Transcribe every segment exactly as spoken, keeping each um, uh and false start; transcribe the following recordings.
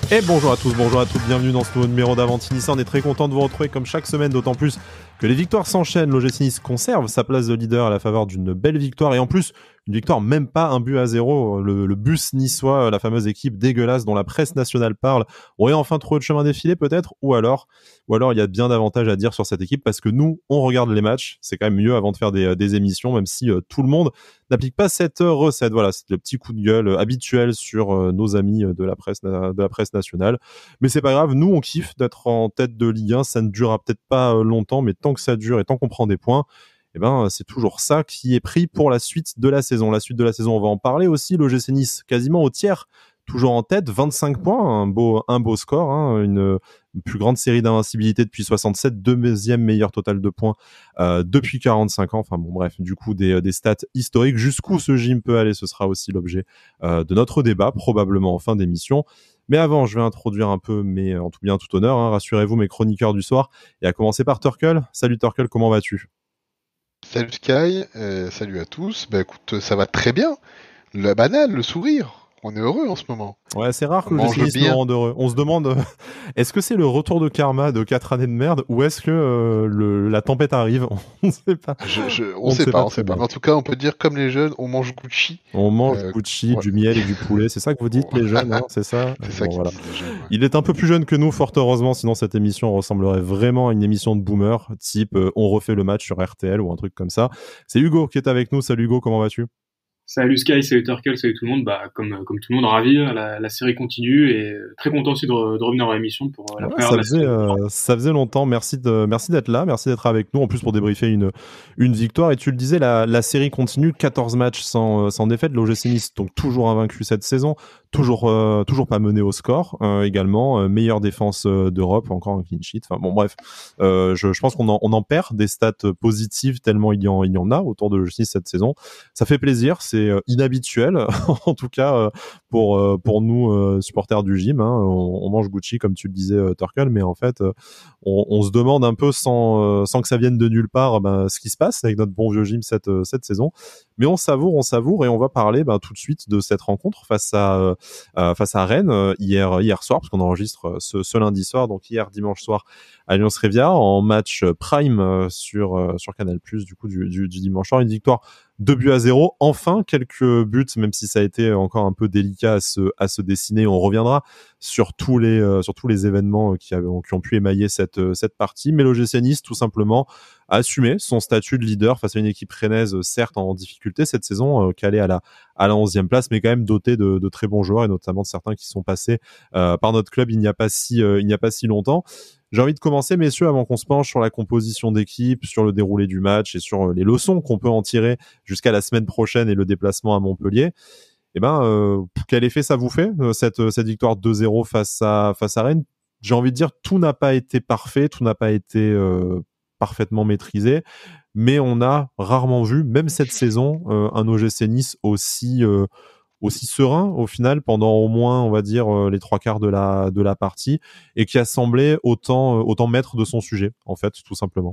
Et bonjour à tous, bonjour à toutes, bienvenue dans ce nouveau numéro d'Avanti Nice. On est très content de vous retrouver comme chaque semaine, d'autant plus que les victoires s'enchaînent. L'O G C Nice conserve sa place de leader à la faveur d'une belle victoire et en plus une victoire même pas un but à zéro. Le, le bus niçois, la fameuse équipe dégueulasse dont la presse nationale parle, aurait enfin trouvé le chemin défilé peut-être, ou alors ou alors il y a bien davantage à dire sur cette équipe parce que nous on regarde les matchs, c'est quand même mieux avant de faire des, des émissions, même si euh, tout le monde n'applique pas cette euh, recette. Voilà, c'est le petit coup de gueule euh, habituel sur euh, nos amis de la presse de la presse nationale. Mais c'est pas grave, nous on kiffe d'être en tête de Ligue un, ça ne durera peut-être pas euh, longtemps, mais tant que ça dure et tant qu'on prend des points, eh ben c'est toujours ça qui est pris pour la suite de la saison. La suite de la saison, on va en parler aussi. L'O G C Nice quasiment au tiers, toujours en tête, vingt-cinq points, un beau un beau score, hein, une, une plus grande série d'invincibilité depuis soixante-sept, deuxième meilleur total de points euh, depuis quarante-cinq ans. Enfin bon bref, du coup des des stats historiques. Jusqu'où ce gym peut aller, ce sera aussi l'objet euh, de notre débat, probablement en fin d'émission. Mais avant, je vais introduire un peu, mais en tout bien, tout honneur, hein, rassurez-vous, mes chroniqueurs du soir. Et à commencer par Turkel. Salut Turkel, comment vas-tu ? Salut Sky, euh, salut à tous. Bah écoute, ça va très bien. La banale, le sourire. On est heureux en ce moment. Ouais, c'est rare On que le mange G C Nice nous bien. rende heureux. On se demande, euh, est-ce que c'est le retour de karma de quatre années de merde ou est-ce que euh, le, la tempête arrive ? On ne sait pas. Je, je, on, On ne sait sait pas, pas on très sait pas. bien. Mais en tout cas, on peut dire comme les jeunes, on mange Gucci. On mange Euh, Gucci, ouais. du miel et du poulet. C'est ça que vous dites, les jeunes, hein, c'est ça ? C'est ça Bon, qu'ils voilà. disent les jeunes. Ouais. Il est un peu plus jeune que nous, fort heureusement, sinon cette émission ressemblerait vraiment à une émission de boomer, type euh, on refait le match sur R T L ou un truc comme ça. C'est Hugo qui est avec nous. Salut Hugo, comment vas-tu ? Salut Sky, salut Turkel, salut tout le monde. Bah, comme, comme tout le monde, ravi, la, la série continue et très content aussi de, re- de revenir dans l'émission pour euh, la Ouais, première ça de la faisait, saison. euh, ça faisait longtemps. Merci de, merci d'être là, merci d'être avec nous. En plus pour débriefer une, une victoire. Et tu le disais, la, la série continue, quatorze matchs sans, euh, sans défaite. L'O G C Nice donc toujours invaincu cette saison, toujours, euh, toujours pas mené au score. Euh, également euh, meilleure défense euh, d'Europe, encore un clean sheet. Enfin bon, bref, euh, je, je pense qu'on en, on en perd des stats positives tellement il y en, il y en a autour de l'O G C Nice cette saison. Ça fait plaisir, c'est euh, inhabituel en tout cas euh, pour euh, pour nous euh, supporters du gym. Hein. On, on mange Gucci comme tu le disais. Turkel, mais en fait, euh, on, on se demande un peu sans, euh, sans que ça vienne de nulle part, ben, ce qui se passe avec notre bon vieux gym cette, euh, cette saison. Mais on savoure, on savoure, et on va parler ben, tout de suite de cette rencontre face à, euh, face à Rennes euh, hier, hier soir, parce qu'on enregistre ce, ce lundi soir, donc hier dimanche soir à Allianz Riviera, en match prime euh, sur, euh, sur Canal+, du coup, du, du, du dimanche soir, une victoire deux buts à zéro. Enfin, quelques buts, même si ça a été encore un peu délicat à se, à se dessiner. On reviendra sur tous les, euh, sur tous les événements qui, avaient, qui ont pu émailler cette, cette partie. Mais l'O G C Nice, tout simplement, a assumé son statut de leader face à une équipe rennaise, certes en difficulté cette saison, euh, calée à la, à la onzième place, mais quand même dotée de, de très bons joueurs, et notamment de certains qui sont passés euh, par notre club il n'y a pas si, euh, il n'y a pas si longtemps. J'ai envie de commencer, messieurs, avant qu'on se penche sur la composition d'équipe, sur le déroulé du match et sur les leçons qu'on peut en tirer jusqu'à la semaine prochaine et le déplacement à Montpellier. Eh ben, euh, quel effet ça vous fait, cette, cette victoire deux zéro face à, face à Rennes ? J'ai envie de dire, tout n'a pas été parfait, tout n'a pas été euh, parfaitement maîtrisé, mais on a rarement vu, même cette saison, euh, un O G C Nice aussi... Euh, aussi serein au final pendant au moins on va dire euh, les trois quarts de la de la partie et qui a semblé autant euh, autant maître de son sujet en fait tout simplement.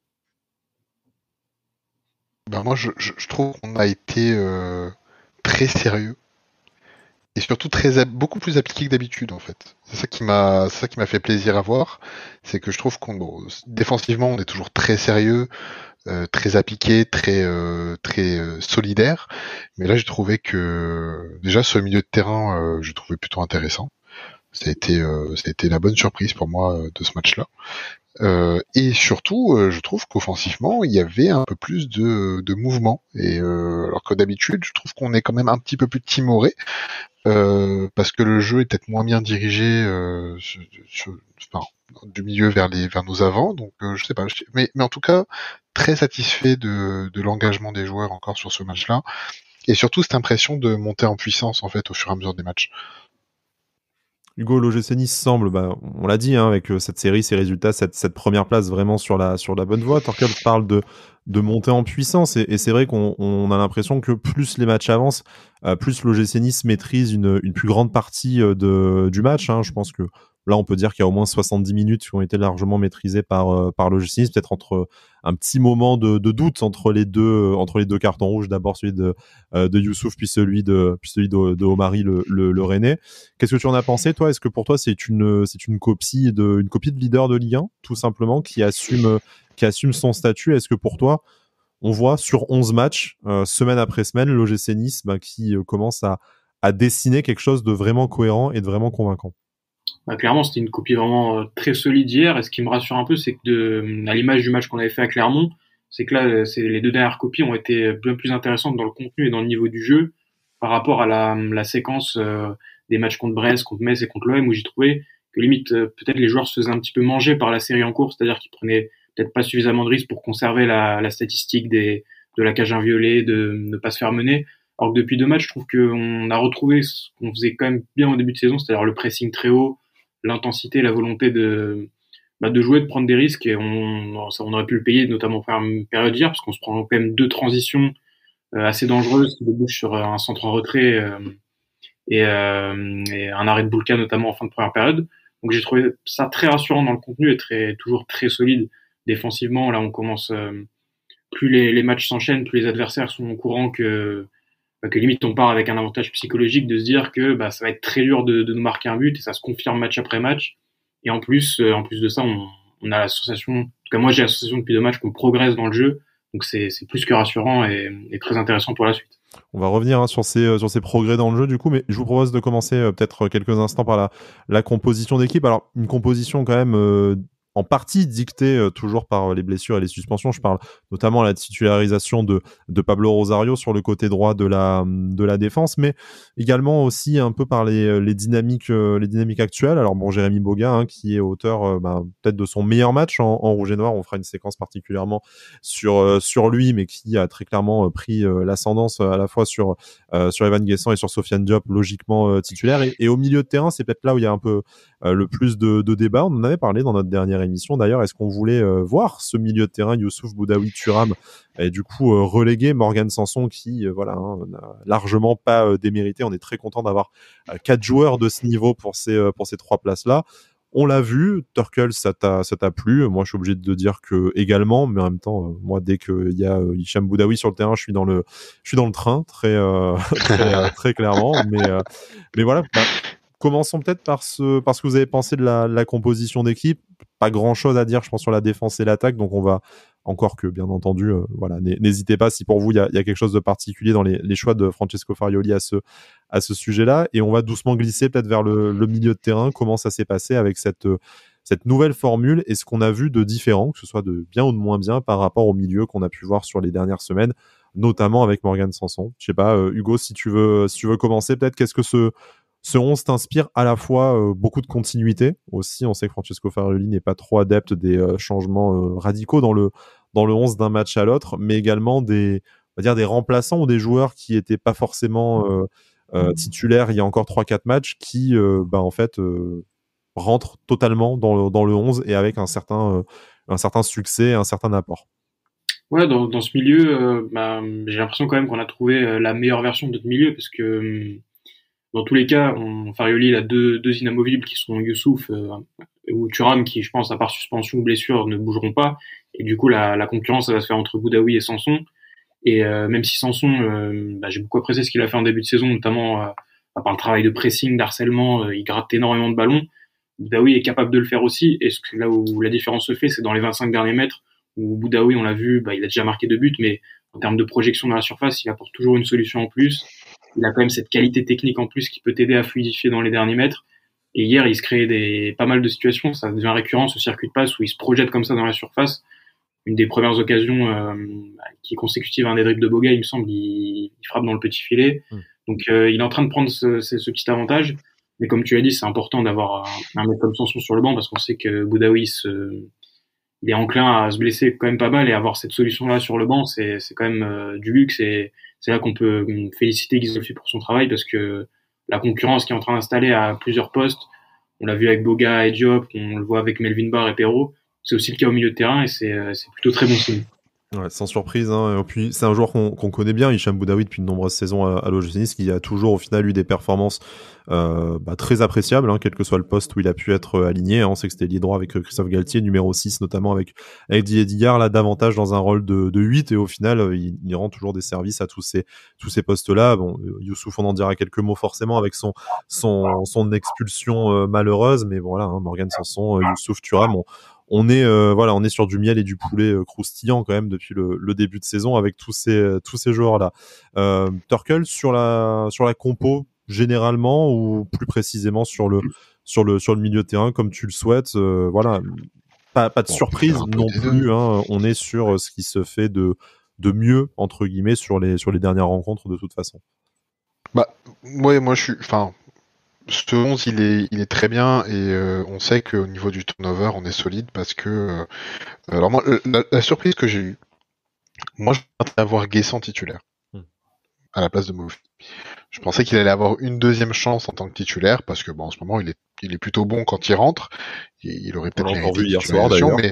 Ben moi, je, je, je trouve qu'on a été euh, très sérieux et surtout très beaucoup plus appliqué que d'habitude en fait. C'est ça qui m'a, c'est ça qui m'a fait plaisir à voir, c'est que je trouve qu'on bon, défensivement on est toujours très sérieux. Euh, très appliqué, très euh, très euh, solidaire. Mais là, j'ai trouvé que déjà ce milieu de terrain, euh, je trouvais plutôt intéressant. Ça a été euh, ça a été la bonne surprise pour moi euh, de ce match-là. Euh, et surtout, euh, je trouve qu'offensivement, il y avait un peu plus de, de mouvement. Et euh, alors que d'habitude, je trouve qu'on est quand même un petit peu plus timoré. Euh, parce que le jeu est peut-être moins bien dirigé euh, sur, sur, enfin, du milieu vers les vers nos avants, donc euh, je sais pas, je, mais mais en tout cas très satisfait de, de l'engagement des joueurs encore sur ce match-là, et surtout cette impression de monter en puissance en fait au fur et à mesure des matchs. Hugo, l'O G C Nice semble, bah, on l'a dit, hein, avec euh, cette série, ces résultats, cette, cette première place vraiment sur la, sur la bonne voie. Torkel parle de, de monter en puissance et, et c'est vrai qu'on on a l'impression que plus les matchs avancent, euh, plus l'O G C Nice maîtrise une, une plus grande partie euh, de, du match. Hein. Je pense que là, on peut dire qu'il y a au moins soixante-dix minutes qui ont été largement maîtrisées par euh, par l'O G C Nice, peut-être entre un petit moment de, de doute entre les deux entre les deux cartons rouges, d'abord celui de euh, de Youssouf puis celui de puis celui de, de Omari le, le le Rennais. Qu'est-ce que tu en as pensé, toi? Est-ce que pour toi c'est une c'est une copie de une copie de leader de Ligue un, tout simplement, qui assume qui assume son statut? Est-ce que pour toi on voit sur onze matchs, euh, semaine après semaine, l'O G C Nice bah, qui euh, commence à à dessiner quelque chose de vraiment cohérent et de vraiment convaincant? Bah, clairement, c'était une copie vraiment euh, très solide hier. Et ce qui me rassure un peu, c'est que de, à l'image du match qu'on avait fait à Clermont, c'est que là, euh, c'est, les deux dernières copies ont été bien plus intéressantes dans le contenu et dans le niveau du jeu par rapport à la, la séquence euh, des matchs contre Brest, contre Metz et contre l'O M, où j'ai trouvé que limite, euh, peut-être les joueurs se faisaient un petit peu manger par la série en cours, c'est-à-dire qu'ils prenaient peut-être pas suffisamment de risques pour conserver la, la statistique des, de la cage inviolée, de ne pas se faire mener. Alors que depuis deux matchs, je trouve qu'on a retrouvé ce qu'on faisait quand même bien au début de saison, c'est-à-dire le pressing très haut, l'intensité, la volonté de, bah, de jouer, de prendre des risques, et on, on aurait pu le payer, notamment en première période hier, parce qu'on se prend quand même deux transitions euh, assez dangereuses qui débouchent sur un centre en retrait euh, et, euh, et un arrêt de Boulka, notamment en fin de première période. Donc j'ai trouvé ça très rassurant dans le contenu et très, toujours très solide défensivement. Là, on commence, euh, plus les, les matchs s'enchaînent, plus les adversaires sont au courant que que limite on part avec un avantage psychologique de se dire que bah, ça va être très dur de, de nous marquer un but, et ça se confirme match après match. Et en plus, euh, en plus de ça, on, on a la sensation, en tout cas moi j'ai la sensation depuis deux matchs qu'on progresse dans le jeu, donc c'est, c'est plus que rassurant et, et très intéressant pour la suite. On va revenir hein, sur ces euh, sur ces progrès dans le jeu du coup, mais je vous propose de commencer euh, peut-être quelques instants par la la composition d'équipe. Alors une composition quand même euh, en partie dictée euh, toujours par les blessures et les suspensions. Je parle notamment de la titularisation de de Pablo Rosario sur le côté droit de la de la défense, mais également aussi un peu par les les dynamiques euh, les dynamiques actuelles. Alors bon, Jérémy Boga hein, qui est auteur euh, bah, peut-être de son meilleur match en, en rouge et noir. On fera une séquence particulièrement sur euh, sur lui, mais qui a très clairement euh, pris euh, l'ascendance euh, à la fois sur euh, sur Evan Guessant et sur Sofiane Diop, logiquement euh, titulaire. Et, et au milieu de terrain, c'est peut-être là où il y a un peu euh, le plus de, de débat. On en avait parlé dans notre dernière émission. D'ailleurs, est-ce qu'on voulait euh, voir ce milieu de terrain, Youssouf Boudaoui, Thuram, et du coup euh, reléguer Morgan Sanson, qui euh, voilà hein, n'a largement pas euh, démérité. On est très content d'avoir euh, quatre joueurs de ce niveau pour ces euh, pour ces trois places là. On l'a vu, Turkel, ça t'a, ça t'a plu. Moi, je suis obligé de dire que également, mais en même temps, euh, moi, dès qu'il y a euh, Hicham Boudaoui sur le terrain, je suis dans le, je suis dans le train, très, euh, très, euh, très clairement. Mais, euh, mais voilà. Bah, commençons peut-être par ce, par ce que vous avez pensé de la, la composition d'équipe. Pas grand-chose à dire, je pense, sur la défense et l'attaque. Donc, on va encore que, bien entendu, euh, voilà, n'hésitez pas si pour vous il y a, y a quelque chose de particulier dans les, les choix de Francesco Farioli à ce, à ce sujet-là. Et on va doucement glisser peut-être vers le, le milieu de terrain. Comment ça s'est passé avec cette, cette nouvelle formule et ce qu'on a vu de différent, que ce soit de bien ou de moins bien par rapport au milieu qu'on a pu voir sur les dernières semaines, notamment avec Morgan Sanson. Je sais pas, euh, Hugo, si tu veux, si tu veux commencer, peut-être, qu'est-ce que ce, ce onze t'inspire à la fois euh, beaucoup de continuité aussi. On sait que Francesco Farioli n'est pas trop adepte des euh, changements euh, radicaux dans le dans le onze d'un match à l'autre, mais également des on va dire des remplaçants ou des joueurs qui étaient pas forcément euh, euh, titulaires il y a encore trois quatre matchs qui euh, bah en fait euh, rentrent totalement dans le dans le onze et avec un certain euh, un certain succès, un certain apport. Ouais, dans dans ce milieu, euh, bah, j'ai l'impression quand même qu'on a trouvé euh, la meilleure version de notre milieu, parce que euh, dans tous les cas, on, Farioli il a deux, deux inamovibles qui sont Youssouf euh, ou Thuram, qui, je pense, à part suspension ou blessure, ne bougeront pas. Et du coup, la, la concurrence, ça va se faire entre Boudaoui et Sanson. Et euh, même si Sanson, euh, bah, j'ai beaucoup apprécié ce qu'il a fait en début de saison, notamment euh, à part le travail de pressing, d'harcèlement, euh, il gratte énormément de ballons. Boudaoui est capable de le faire aussi. Et c'est là où la différence se fait, c'est dans les vingt-cinq derniers mètres, où Boudaoui, on l'a vu, bah, il a déjà marqué deux buts, mais en termes de projection dans la surface, il apporte toujours une solution en plus. Il a quand même cette qualité technique en plus qui peut t'aider à fluidifier dans les derniers mètres. Et hier, il se crée des, pas mal de situations. Ça devient récurrent, ce circuit de passe où il se projette comme ça dans la surface. Une des premières occasions euh, qui est consécutive à un des dribbles de Boga, il me semble, il, il frappe dans le petit filet. Mmh. Donc euh, il est en train de prendre ce, ce, ce petit avantage. Mais comme tu as dit, c'est important d'avoir un, un mec comme Sanson sur le banc, parce qu'on sait que Boudaoui se, il est enclin à se blesser quand même pas mal, et avoir cette solution-là sur le banc, c'est, c'est quand même euh, du luxe. Et c'est là qu'on peut féliciter Ghisolfi pour son travail, parce que la concurrence qui est en train d'installer à plusieurs postes, on l'a vu avec Boga et Diop, on le voit avec Melvin Barr et Perrault, c'est aussi le cas au milieu de terrain, et c'est, c'est plutôt très bon signe. Ouais, sans surprise, hein. Et puis c'est un joueur qu'on qu'on connaît bien, Hicham Boudaoui, depuis de nombreuses saisons à, à l'O G C Nice, qui a toujours au final eu des performances euh, bah, très appréciables, hein, quel que soit le poste où il a pu être euh, aligné. Hein. On sait que c'était lié droit avec euh, Christophe Galtier, numéro six notamment avec, avec Didier Digard, là davantage dans un rôle de, de huit, et au final euh, il, il rend toujours des services à tous ces, tous ces postes-là. Bon, Youssouf, on en dira quelques mots forcément avec son, son, son expulsion euh, malheureuse, mais bon, voilà, hein, Morgan Sanson, euh, Youssouf Thuram, on, on est euh, voilà, on est sur du miel et du poulet euh, croustillant quand même depuis le, le début de saison avec tous ces tous ces joueurs là. Euh, Turkel, sur la sur la compo généralement, ou plus précisément sur le sur le sur le milieu de terrain comme tu le souhaites, euh, voilà, pas pas de Bon, surprise non plus, hein, on est sur ce qui se fait de de mieux entre guillemets sur les sur les dernières rencontres de toute façon. Bah ouais, moi je suis enfin ce onze, il est, il est très bien et euh, on sait qu'au niveau du turnover, on est solide parce que. Euh, alors moi, la, la surprise que j'ai eue, moi, je pensais avoir Guessant titulaire hmm. à la place de Mofi. Je pensais qu'il allait avoir une deuxième chance en tant que titulaire parce que bon, en ce moment, il est, il est plutôt bon quand il rentre. Et il aurait peut-être mérité hier soir d'ailleurs. Mais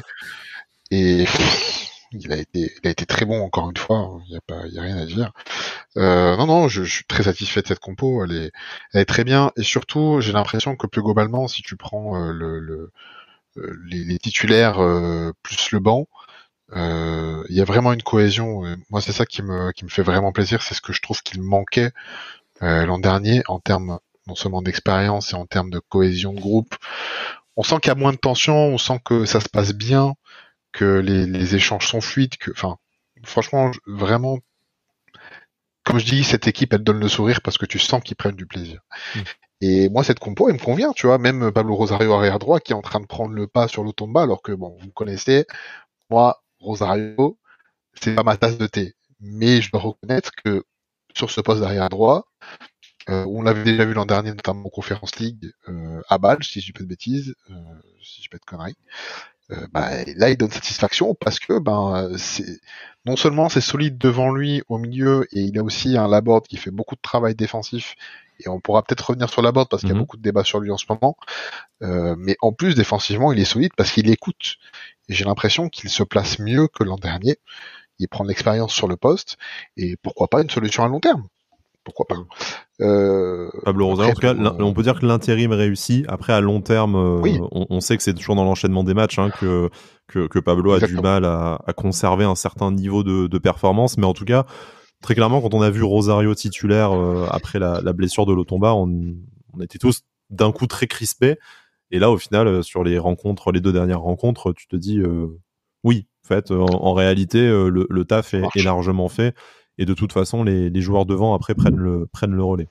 et il a été, il a été très bon encore une fois. Il y a pas, il y a rien à dire. Euh, non, non, je, je suis très satisfait de cette compo. Elle est, elle est très bien. Et surtout, j'ai l'impression que plus globalement, si tu prends euh, le, le euh, les, les titulaires euh, plus le banc, il euh, y a vraiment une cohésion. Moi, c'est ça qui me, qui me fait vraiment plaisir. C'est ce que je trouve qu'il manquait euh, l'an dernier en termes non seulement d'expérience et en termes de cohésion de groupe. On sent qu'il y a moins de tension, on sent que ça se passe bien, que les, les échanges sont fluides, que, enfin, franchement, vraiment. Comme je dis, cette équipe, elle donne le sourire parce que tu sens qu'ils prennent du plaisir. Mmh. Et moi, cette compo, elle me convient, tu vois. Même Pablo Rosario arrière droit qui est en train de prendre le pas sur l'Otomba, alors que, bon, vous me connaissez, moi, Rosario, c'est pas ma tasse de thé. Mais je dois reconnaître que sur ce poste d'arrière droit, euh, on l'avait déjà vu l'an dernier, notamment en Conference League, euh, à Bâle, si je dis pas de bêtises, euh, si je dis pas de conneries. Euh, bah, là il donne satisfaction parce que ben c'est non seulement c'est solide devant lui au milieu et il a aussi un Laborde qui fait beaucoup de travail défensif et on pourra peut-être revenir sur Laborde parce qu'il mm-hmm. y a beaucoup de débats sur lui en ce moment, euh, mais en plus défensivement il est solide parce qu'il écoute et j'ai l'impression qu'il se place mieux que l'an dernier, il prend de l'expérience sur le poste et pourquoi pas une solution à long terme. Pourquoi pas. Euh, Pablo Rosario, en tout cas, euh... on peut dire que l'intérim réussit. Après, à long terme, euh, oui. on, on sait que c'est toujours dans l'enchaînement des matchs hein, que, que, que Pablo Exactement. a du mal à, à conserver un certain niveau de, de performance. Mais en tout cas, très clairement, quand on a vu Rosario titulaire euh, après la, la blessure de Lotomba, on, on était tous d'un coup très crispés. Et là, au final, sur les rencontres, les deux dernières rencontres, tu te dis, euh, oui, en fait, en, en réalité, euh, le, le taf est, est largement fait. Et de toute façon, les, les joueurs devant, après, prennent le, prennent le relais.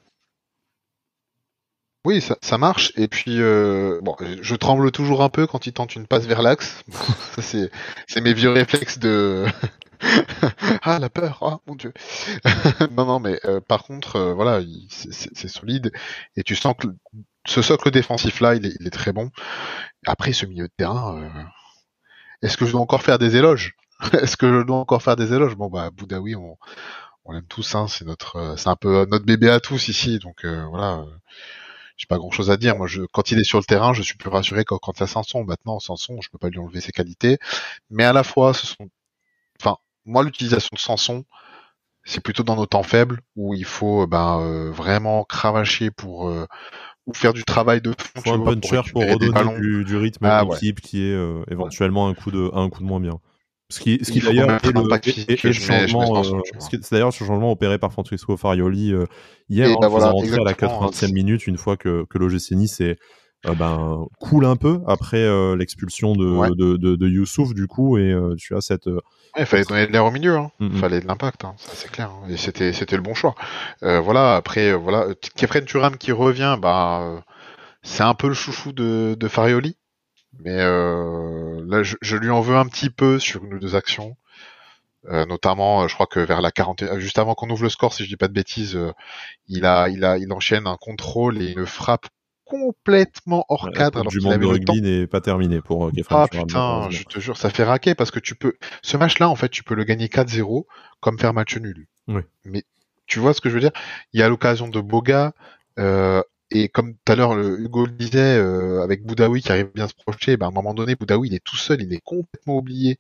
Oui, ça, ça marche. Et puis, euh, bon, je tremble toujours un peu quand il tente une passe vers l'axe. Ça, c'est, c'est mes vieux réflexes de... ah, la peur, ah, mon Dieu. non, non, mais euh, par contre, euh, voilà, il, c'est, c'est, c'est solide. Et tu sens que ce socle défensif-là, il est, il est très bon. Après, ce milieu de terrain, euh, est-ce que je dois encore faire des éloges Est-ce que je dois encore faire des éloges Bon, bah, Boudaoui, on, on l'aime tous, hein, c'est notre, c'est un peu notre bébé à tous ici, donc euh, voilà, euh, j'ai pas grand-chose à dire. Moi, je, quand il est sur le terrain, je suis plus rassuré que quand il y a Sanson. Maintenant, Sanson, je peux pas lui enlever ses qualités, mais à la fois, ce sont, enfin, moi, l'utilisation de Sanson, c'est plutôt dans nos temps faibles où il faut, ben, euh, vraiment cravacher pour euh, ou faire du travail de fond. Faut un puncher pour, pour redonner du, du rythme à ah, l'équipe ouais. qui est euh, éventuellement un coup de, un coup de moins bien. Ce qui, ce qui d'ailleurs est le, est, est le changement, euh, c'est d'ailleurs ce changement opéré par Francesco Farioli euh, hier, hein, bah voilà, rentrer à la quatre-vingtième minute une fois que, que l'O G C Nice est, euh, ben, coule un peu après euh, l'expulsion de, ouais. de, de, de Youssouf du coup et euh, tu as cette. Euh, il ouais, fallait donner de l'air au milieu, hein. Mm-hmm. Fallait de l'impact, hein. Ça c'est clair. Hein. Et c'était c'était le bon choix. Euh, voilà après euh, voilà Kefren Turam qui revient, bah euh, c'est un peu le chouchou de, de Farioli. Mais euh, là, je, je lui en veux un petit peu sur une ou deux actions, euh, notamment, je crois que vers la quarantaine, juste avant qu'on ouvre le score, si je dis pas de bêtises, euh, il a, il a, il enchaîne un contrôle et une frappe complètement hors cadre. Alors du monde de rugby n'est pas terminé pour Kefren Ah Turam, putain, je te jure, ça fait raquer parce que tu peux, ce match-là, en fait, tu peux le gagner quatre zéro comme faire match nul. Oui. Mais tu vois ce que je veux dire? Il y a l'occasion de Boga. Euh, Et comme tout à l'heure, le Hugo le disait, euh, avec Boudaoui qui arrive bien à se projeter, ben, à un moment donné, Boudaoui, il est tout seul, il est complètement oublié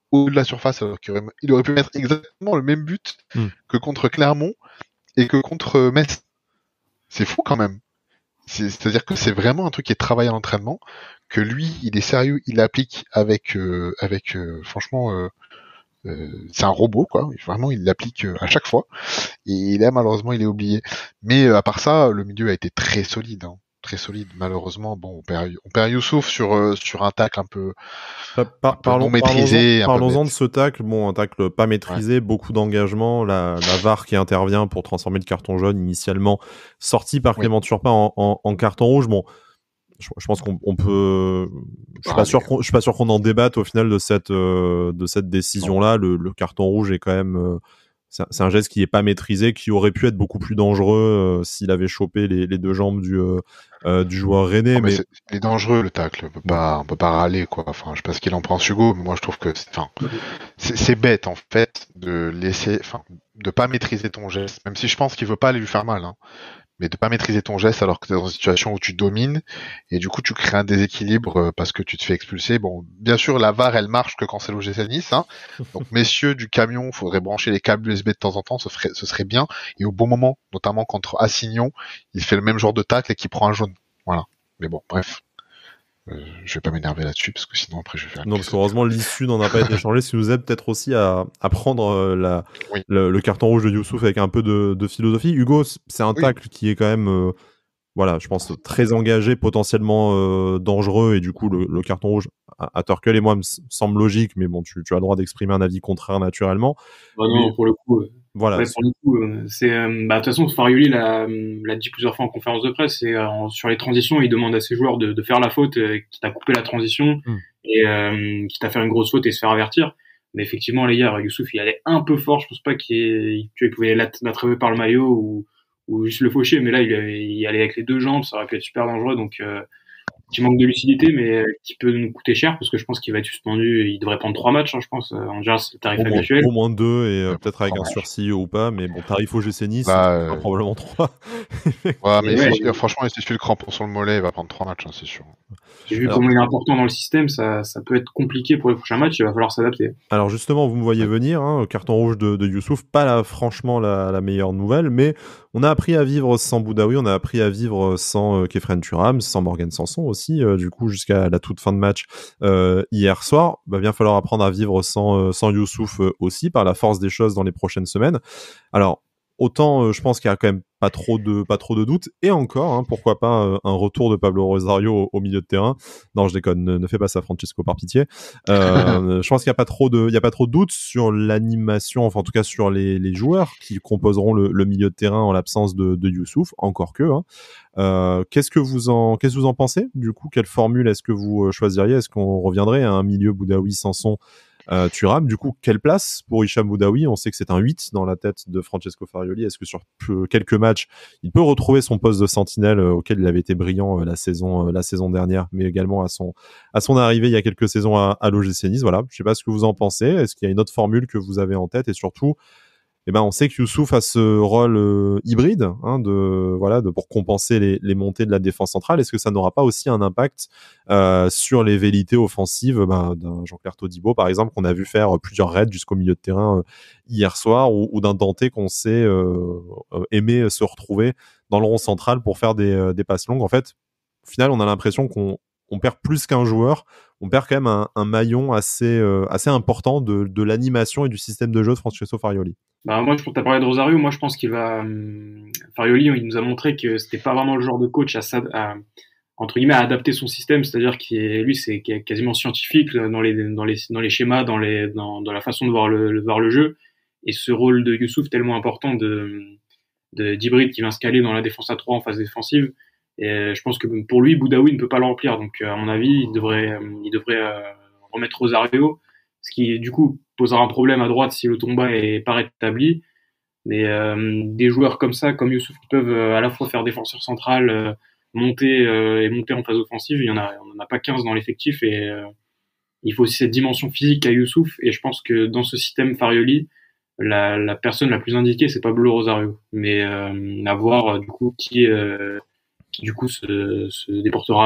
au de la surface, alors qu'il aurait, il aurait pu mettre exactement le même but mm. que contre Clermont et que contre Metz. C'est fou quand même. C'est, c'est-à-dire que c'est vraiment un truc qui est travaillé à l'entraînement, que lui, il est sérieux, il l'applique avec, euh, avec euh, franchement, euh, euh, c'est un robot, quoi. Vraiment, il l'applique euh, à chaque fois. Et là, malheureusement, il est oublié. Mais euh, à part ça, le milieu a été très solide. Hein. Très solide. Malheureusement, bon, on perd, on perd Youssouf sur euh, sur un tacle un peu, Par, par, un peu parlons, non maîtrisé. Parlons-en, parlons-en de ce tacle. Bon, un tacle pas maîtrisé, ouais. Beaucoup d'engagement. La, la V A R qui intervient pour transformer le carton jaune initialement sorti par Clément oui. Turpin en, en, en carton rouge. Bon, je, je pense qu'on on peut. Je suis ah, pas sûr qu'on, je suis pas sûr qu'on en débatte au final de cette euh, de cette décision-là. Le, le carton rouge est quand même. Euh, C'est un, c'est un geste qui est pas maîtrisé, qui aurait pu être beaucoup plus dangereux euh, s'il avait chopé les, les deux jambes du euh, euh, du joueur rennais. Non, mais, mais c'est, il est dangereux le tacle, on peut pas, on peut pas râler quoi. Enfin, je sais pas ce qu'il en pense Hugo, mais moi je trouve que, c'est, enfin, c'est, c'est bête en fait de laisser, enfin, de pas maîtriser ton geste, même si je pense qu'il veut pas aller lui faire mal. Hein. Mais de pas maîtriser ton geste alors que tu es dans une situation où tu domines et du coup tu crées un déséquilibre parce que tu te fais expulser. Bon, bien sûr la V A R elle marche que quand c'est l'O G C Nice, hein. Donc messieurs du camion, faudrait brancher les câbles U S B de temps en temps, ce serait, ce serait bien et au bon moment, notamment contre Assignon, il fait le même genre de tacle et qui prend un jaune. Voilà. Mais bon, bref. Euh, je vais pas m'énerver là-dessus parce que sinon après je vais faire. Non, parce qu'heureusement l'issue n'en a pas été changée, ce qui nous aide peut-être aussi à, à prendre euh, la, oui. le, le carton rouge de Youssouf avec un peu de, de philosophie. Hugo, c'est un oui. tacle qui est quand même, euh, voilà, je pense très engagé, potentiellement euh, dangereux et du coup le, le carton rouge à, à Torkel et moi me semble logique, mais bon, tu, tu as le droit d'exprimer un avis contraire naturellement. Bah non, mais, pour le coup. Euh... Voilà. Ouais, pour le coup, euh, c'est, euh, bah, de toute façon, Farioli l'a, l'a dit plusieurs fois en conférence de presse, et euh, sur les transitions, il demande à ses joueurs de, de faire la faute, euh, quitte à couper la transition, mm. et euh, quitte à faire une grosse faute et se faire avertir. Mais effectivement, les gars, Youssouf, il allait un peu fort, je pense pas qu'il, qu'il pouvait l'attraper par le maillot ou, ou juste le faucher, mais là, il, il allait avec les deux jambes, ça aurait pu être super dangereux, donc, euh, qui manque de lucidité, mais qui peut nous coûter cher parce que je pense qu'il va être suspendu. Il devrait prendre trois matchs, hein, je pense. En général, c'est le tarif au habituel. Moins, au moins deux et euh, peut-être avec un sursis ou pas, mais bon, tarif au G C Nice, bah, c'est euh... probablement trois. Ouais, mais ouais, il, franchement, il suffit le crampon sur le mollet, il va prendre trois matchs, hein, c'est sûr. J'ai vu alors, comment il est important dans le système, ça, ça peut être compliqué pour les prochains matchs, il va falloir s'adapter. Alors justement, vous me voyez venir, hein, carton rouge de, de Youssouf, pas la, franchement la, la meilleure nouvelle, mais on a appris à vivre sans Boudaoui, on a appris à vivre sans euh, Kefren Turam, sans Morgan Sanson aussi, euh, du coup jusqu'à la toute fin de match euh, hier soir. Va bien falloir apprendre à vivre sans, euh, sans Youssouf euh, aussi, par la force des choses dans les prochaines semaines. Alors, autant euh, je pense qu'il y a quand même pas trop de pas trop de doutes et encore hein, pourquoi pas euh, un retour de Pablo Rosario au, au milieu de terrain. Non, je déconne, ne, ne fais pas ça Francesco par pitié. Euh, je pense qu'il y a pas trop de il y a pas trop de doutes sur l'animation, enfin en tout cas sur les les joueurs qui composeront le, le milieu de terrain en l'absence de de Youssouf, encore que hein. Euh, qu'est-ce que vous en qu'est-ce que vous en pensez du coup, quelle formule est-ce que vous choisiriez? Est-ce qu'on reviendrait à un milieu Boudaoui Sanson Euh, Thuram, du coup, quelle place pour Hicham Boudaoui? On sait que c'est un huit dans la tête de Francesco Farioli. Est-ce que sur peu, quelques matchs, il peut retrouver son poste de sentinelle euh, auquel il avait été brillant euh, la saison euh, la saison dernière, mais également à son à son arrivée il y a quelques saisons à, à l'O G C Nice. Voilà, je sais pas ce que vous en pensez. Est-ce qu'il y a une autre formule que vous avez en tête? Et surtout, eh ben, on sait que Youssouf a ce rôle euh, hybride, hein, de voilà, de pour compenser les, les montées de la défense centrale. Est-ce que ça n'aura pas aussi un impact euh, sur les velléités offensives ben, d'un Jean-Claire Todibo, par exemple, qu'on a vu faire plusieurs raids jusqu'au milieu de terrain euh, hier soir, ou, ou d'un Dante qu'on sait euh, aimer se retrouver dans le rond central pour faire des, euh, des passes longues. En fait, au final, on a l'impression qu'on on perd plus qu'un joueur, on perd quand même un, un maillon assez, euh, assez important de, de l'animation et du système de jeu de Francesco Farioli. Bah moi, je, t'as parlé de Rosario, moi je pense qu'il va... Hum, Farioli, il nous a montré que c'était pas vraiment le genre de coach à, à, entre guillemets, à adapter son système, c'est-à-dire qu'il est, lui, c'est quasiment scientifique dans les, dans les, dans les schémas, dans, les, dans, dans la façon de voir le, de voir le jeu, et ce rôle de Youssouf tellement important de, de, d'hybride qui vient se caler dans la défense à trois en phase défensive. Et je pense que pour lui, Boudaoui ne peut pas le remplir. Donc, à mon avis, il devrait, il devrait euh, remettre Rosario, ce qui, du coup, posera un problème à droite si le Tomba est pas rétabli. Mais euh, des joueurs comme ça, comme Youssouf, qui peuvent euh, à la fois faire défenseur central, euh, monter euh, et monter en phase offensive, il y en a, on n'en a pas quinze dans l'effectif. Et euh, il faut aussi cette dimension physique à Youssouf. Et je pense que dans ce système Farioli, la, la personne la plus indiquée, c'est Pablo Rosario. Mais euh, à voir, du coup, qui... Euh, qui du coup se, se déportera à droite.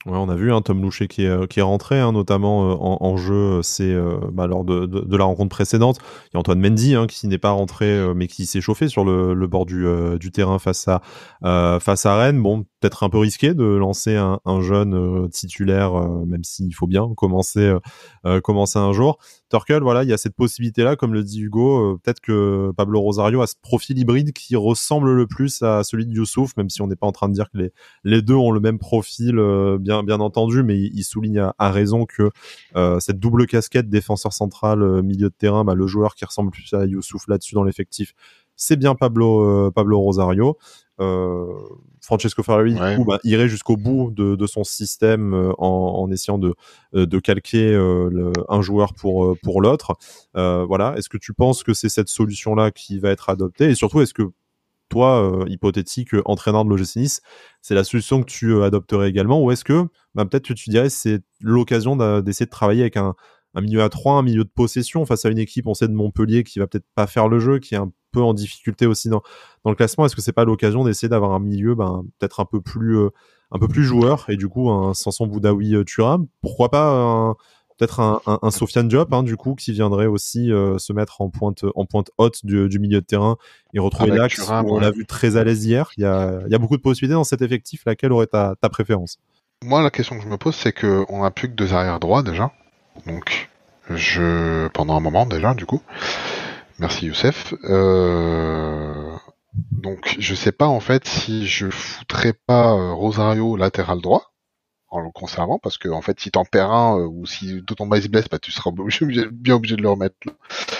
Ouais, on a vu hein, Tom Louchet qui est, qui est rentré, hein, notamment euh, en, en jeu, c'est euh, bah, lors de, de, de la rencontre précédente. Il y a Antoine Mendy hein, qui n'est pas rentré, euh, mais qui s'est chauffé sur le, le bord du, euh, du terrain face à euh, face à Rennes. Bon, peut-être un peu risqué de lancer un, un jeune euh, titulaire, euh, même s'il faut bien commencer euh, euh, commencer un jour. Torkel, voilà, il y a cette possibilité-là, comme le dit Hugo. Euh, peut-être que Pablo Rosario a ce profil hybride qui ressemble le plus à celui de Youssouf, même si on n'est pas en train de dire que les les deux ont le même profil, euh, bien bien entendu, mais il, il souligne à, à raison que euh, cette double casquette défenseur central, euh, milieu de terrain, bah, le joueur qui ressemble plus à Youssouf là-dessus dans l'effectif, c'est bien Pablo euh, Pablo Rosario. Euh, Francesco Farioli Ouais. du coup, bah, irait jusqu'au bout de, de son système euh, en, en essayant de, de calquer euh, le, un joueur pour, pour l'autre. Euh, voilà. Est-ce que tu penses que c'est cette solution-là qui va être adoptée? Et surtout, est-ce que toi, euh, hypothétique entraîneur de l'O G C Nice, c'est la solution que tu euh, adopterais également, ou est-ce que bah, peut-être que tu dirais c'est l'occasion d'a- d'essayer de travailler avec un, un milieu à trois, un milieu de possession face à une équipe, on sait de Montpellier, qui va peut-être pas faire le jeu, qui est un peu en difficulté aussi dans, dans le classement. Est-ce que c'est pas l'occasion d'essayer d'avoir un milieu ben, peut-être un peu plus euh, un peu plus joueur, et du coup un Samson Boudaoui euh, Thuram, pourquoi pas un peut-être un, un, un Sofiane Diop, hein, du coup, qui viendrait aussi euh, se mettre en pointe, en pointe haute du, du milieu de terrain et retrouver Avec l'axe Thuram, où on ouais. l'a vu très à l'aise hier. Il y a, il y a beaucoup de possibilités dans cet effectif. Laquelle aurait ta, ta préférence? Moi, la question que je me pose, c'est que on a plus que deux arrières droits déjà. Donc, je pendant un moment déjà, du coup. Merci Youssef. Euh... Donc, je sais pas en fait si je foutrais pas euh, Rosario latéral droit en le conservant, parce que en fait, si t'en perds un euh, ou si tout ton bas se blesse, bah tu seras obligé, bien obligé de le remettre là.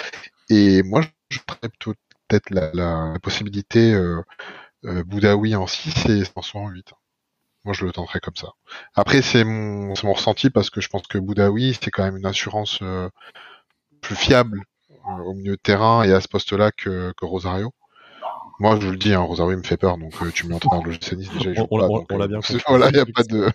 Et moi, je ferais plutôt peut-être la, la, la possibilité euh, euh, Boudaoui en six et Sanson en huit. Moi, je le tenterais comme ça. Après, c'est mon, c'est mon ressenti parce que je pense que Boudaoui, c'est quand même une assurance euh, plus fiable euh, au milieu de terrain et à ce poste-là que, que Rosario. Moi, je le dis, hein, Rosario me fait peur, donc euh, tu me l'entraînes dans le L G C Nice, déjà il joue On, pas, on, donc on l'a euh, bien compris. voilà, il y a pas de.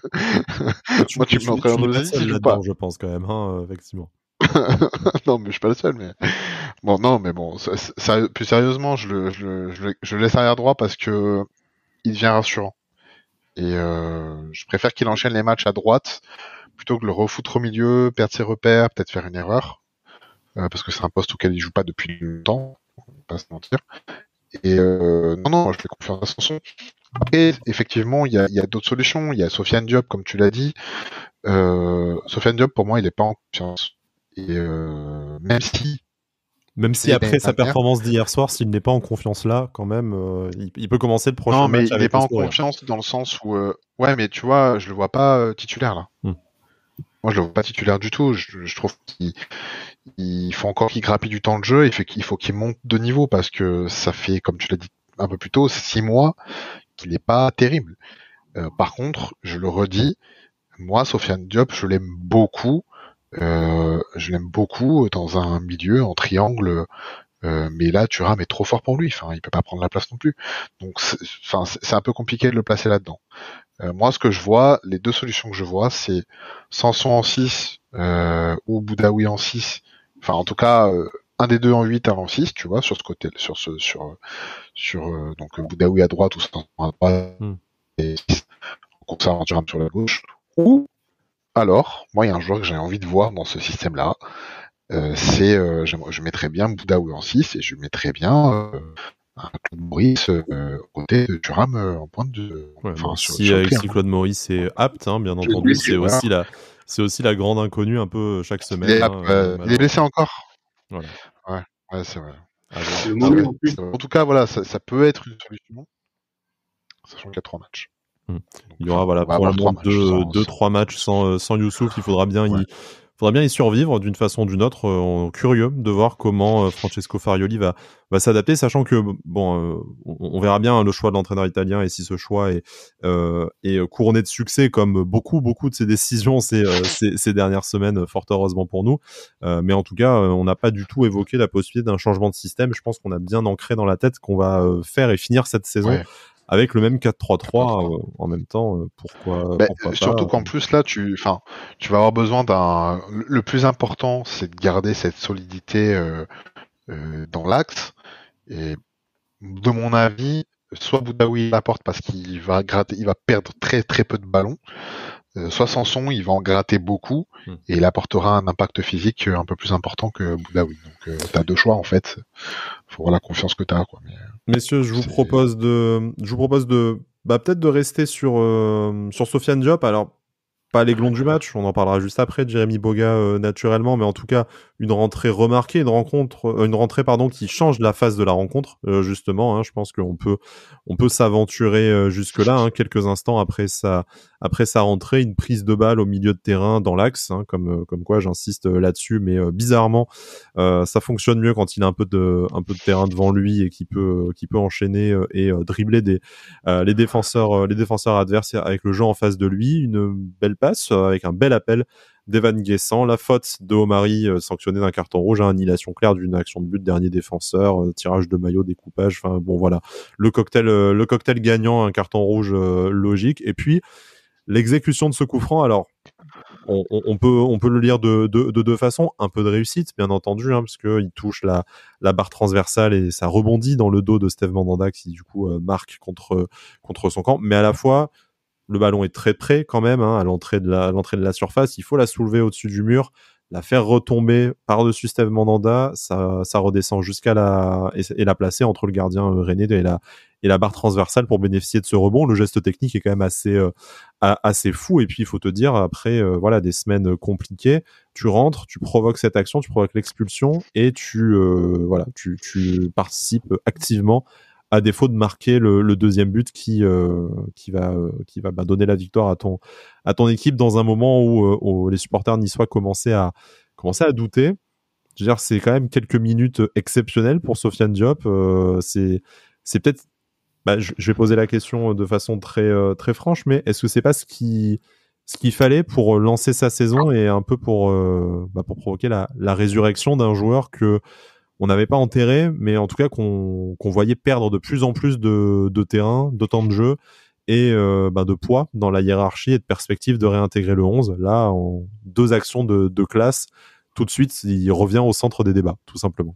tu, Moi, tu me tu, l'entraînes tu dans n'es le pas L G C Nice, seul il joue pas. là-dedans, je pense quand même, hein, effectivement. Non, mais je suis pas le seul, mais bon, non, mais bon, ça, ça, plus sérieusement, je le, je le, je le, je le laisse arrière droit parce que il devient rassurant. Et euh, je préfère qu'il enchaîne les matchs à droite plutôt que de le refoutre au milieu, perdre ses repères, peut-être faire une erreur, euh, parce que c'est un poste auquel il joue pas depuis longtemps, on va pas se mentir. Et euh, non, non, je fais confiance à Sanson. Après, effectivement, il y a, y a d'autres solutions. Il y a Sofiane Diop, comme tu l'as dit. Euh, Sofiane Diop, pour moi, il est pas en confiance. Et euh, même si Même si après sa performance d'hier soir, s'il n'est pas en confiance là, quand même, euh, il, il peut commencer le prochain non, mais match il avec n'est pas le en sourire. confiance dans le sens où, euh, ouais, mais tu vois, je le vois pas euh, titulaire là. Hmm. Moi, je le vois pas titulaire du tout. Je, je trouve qu'il il faut encore qu'il grappille du temps de jeu. Il faut qu'il faut qu'il monte de niveau parce que ça fait, comme tu l'as dit un peu plus tôt, six mois qu'il n'est pas terrible. Euh, par contre, je le redis, moi, Sofiane Diop, je l'aime beaucoup. Euh, je l'aime beaucoup dans un milieu en triangle. Euh, mais là, Thuram est trop fort pour lui. Enfin, il peut pas prendre la place non plus. Donc, c'est, enfin, c'est un peu compliqué de le placer là-dedans. Euh, moi, ce que je vois, les deux solutions que je vois, c'est Sanson en six euh, ou Boudaoui en six. Enfin, en tout cas, euh, un des deux en huit, un en six, tu vois, sur ce côté, sur ce, sur, sur euh, donc Boudaoui à droite ou Sanson à droite Hmm. et on conserve Thuram sur la gauche. Ou alors, moi, il y a un joueur que j'ai envie de voir dans ce système-là. Euh, c'est, euh, je, je mettrais bien Boudaoui en six et je mettrais bien euh, un Claude Maurice euh, aux côtés de Thuram euh, en pointe de, Ouais, enfin bon, sur, si, sur le euh, si triangle. Claude Maurice est apte, hein, bien Je entendu, blessé, c'est voilà. aussi la, c'est aussi la grande inconnue un peu chaque Il semaine. est, Hein, euh, il est blessé encore. Voilà. Ouais, ouais, c'est vrai. À voir. Le C'est moment vrai, en plus. c'est vrai. En tout cas, voilà, ça, ça peut être une solution, sachant qu'il y a trois matchs. Hmm. Donc, Il y aura enfin, voilà, on va avoir probablement trois matchs deux, sans, deux, sans... trois matchs sans, euh, sans Youssouf. Il faudra bien Ouais. y, faudra bien y survivre d'une façon ou d'une autre. Euh, curieux de voir comment euh, Francesco Farioli va, va s'adapter, sachant que bon, euh, on, on verra bien le choix de l'entraîneur italien et si ce choix est, euh, est couronné de succès, comme beaucoup, beaucoup de ses décisions ces, euh, ces, ces dernières semaines, fort heureusement pour nous. Euh, mais en tout cas, euh, on n'a pas du tout évoqué la possibilité d'un changement de système. Je pense qu'on a bien ancré dans la tête qu'on va euh, faire et finir cette saison. Ouais. Avec le même quatre trois trois euh, en même temps, euh, pourquoi, Ben, pourquoi surtout pas qu'en plus là, tu, enfin, tu vas avoir besoin d'un. Le plus important, c'est de garder cette solidité euh, euh, dans l'axe. Et de mon avis, soit Boudaoui l'apporte parce qu'il va gratter, il va perdre très très peu de ballons, euh, soit Sanson, il va en gratter beaucoup mmh. et il apportera un impact physique un peu plus important que Boudaoui. Donc euh, t'as deux choix en fait. Faut voir la confiance que t'as, quoi. Mais, messieurs, je vous c'est... propose de, je vous propose de, bah peut-être de rester sur euh, sur Sofiane Diop. Alors pas l'aiglon du match, on en parlera juste après, Jérémy Boga euh, naturellement, mais en tout cas une rentrée remarquée, une rencontre, euh, une rentrée pardon qui change la phase de la rencontre euh, justement. Hein, je pense qu'on peut on peut s'aventurer euh, jusque là, hein, quelques instants après sa après sa rentrée, une prise de balle au milieu de terrain dans l'axe, hein, comme euh, comme quoi j'insiste là-dessus, mais euh, bizarrement euh, ça fonctionne mieux quand il a un peu de un peu de terrain devant lui et qui peut qui peut enchaîner euh, et euh, dribbler des euh, les défenseurs euh, les défenseurs adverses avec le jeu en face de lui. Une belle passe euh, avec un bel appel d'Evan Guessant, la faute de Omari euh, sanctionnée d'un carton rouge, hein, annihilation claire d'une action de but, dernier défenseur, euh, tirage de maillot, découpage, enfin bon voilà, le cocktail euh, le cocktail gagnant, un carton rouge euh, logique, et puis l'exécution de ce coup franc. Alors on, on, on peut on peut le lire de, de, de deux façons, un peu de réussite bien entendu, hein, parce que il touche la la barre transversale et ça rebondit dans le dos de Steve Mandanda qui du coup euh, marque contre contre son camp, mais à la fois le ballon est très près quand même, hein, à l'entrée de la, à l'entrée de la surface. Il faut la soulever au-dessus du mur, la faire retomber par-dessus Steve Mandanda. Ça, ça redescend jusqu'à la et, et la placer entre le gardien euh, René et la et la barre transversale pour bénéficier de ce rebond. Le geste technique est quand même assez euh, assez fou. Et puis il faut te dire, après euh, voilà des semaines compliquées, tu rentres, tu provoques cette action, tu provoques l'expulsion et tu euh, voilà tu tu participes activement, à défaut de marquer le, le deuxième but qui euh, qui va euh, qui va bah, donner la victoire à ton à ton équipe dans un moment où, euh, où les supporters niçois commençaient à commençaient à douter. Je veux dire, c'est quand même quelques minutes exceptionnelles pour Sofiane Diop. Euh, c'est c'est peut-être, bah, je, je vais poser la question de façon très euh, très franche, mais est-ce que c'est pas ce qui ce qu'il fallait pour lancer sa saison et un peu pour euh, bah, pour provoquer la la résurrection d'un joueur que on n'avait pas enterré, mais en tout cas qu'on, qu'on voyait perdre de plus en plus de, de terrain, de temps de jeu et euh, bah de poids dans la hiérarchie et de perspective de réintégrer le onze. Là, en deux actions de, de classe, tout de suite, il revient au centre des débats, tout simplement.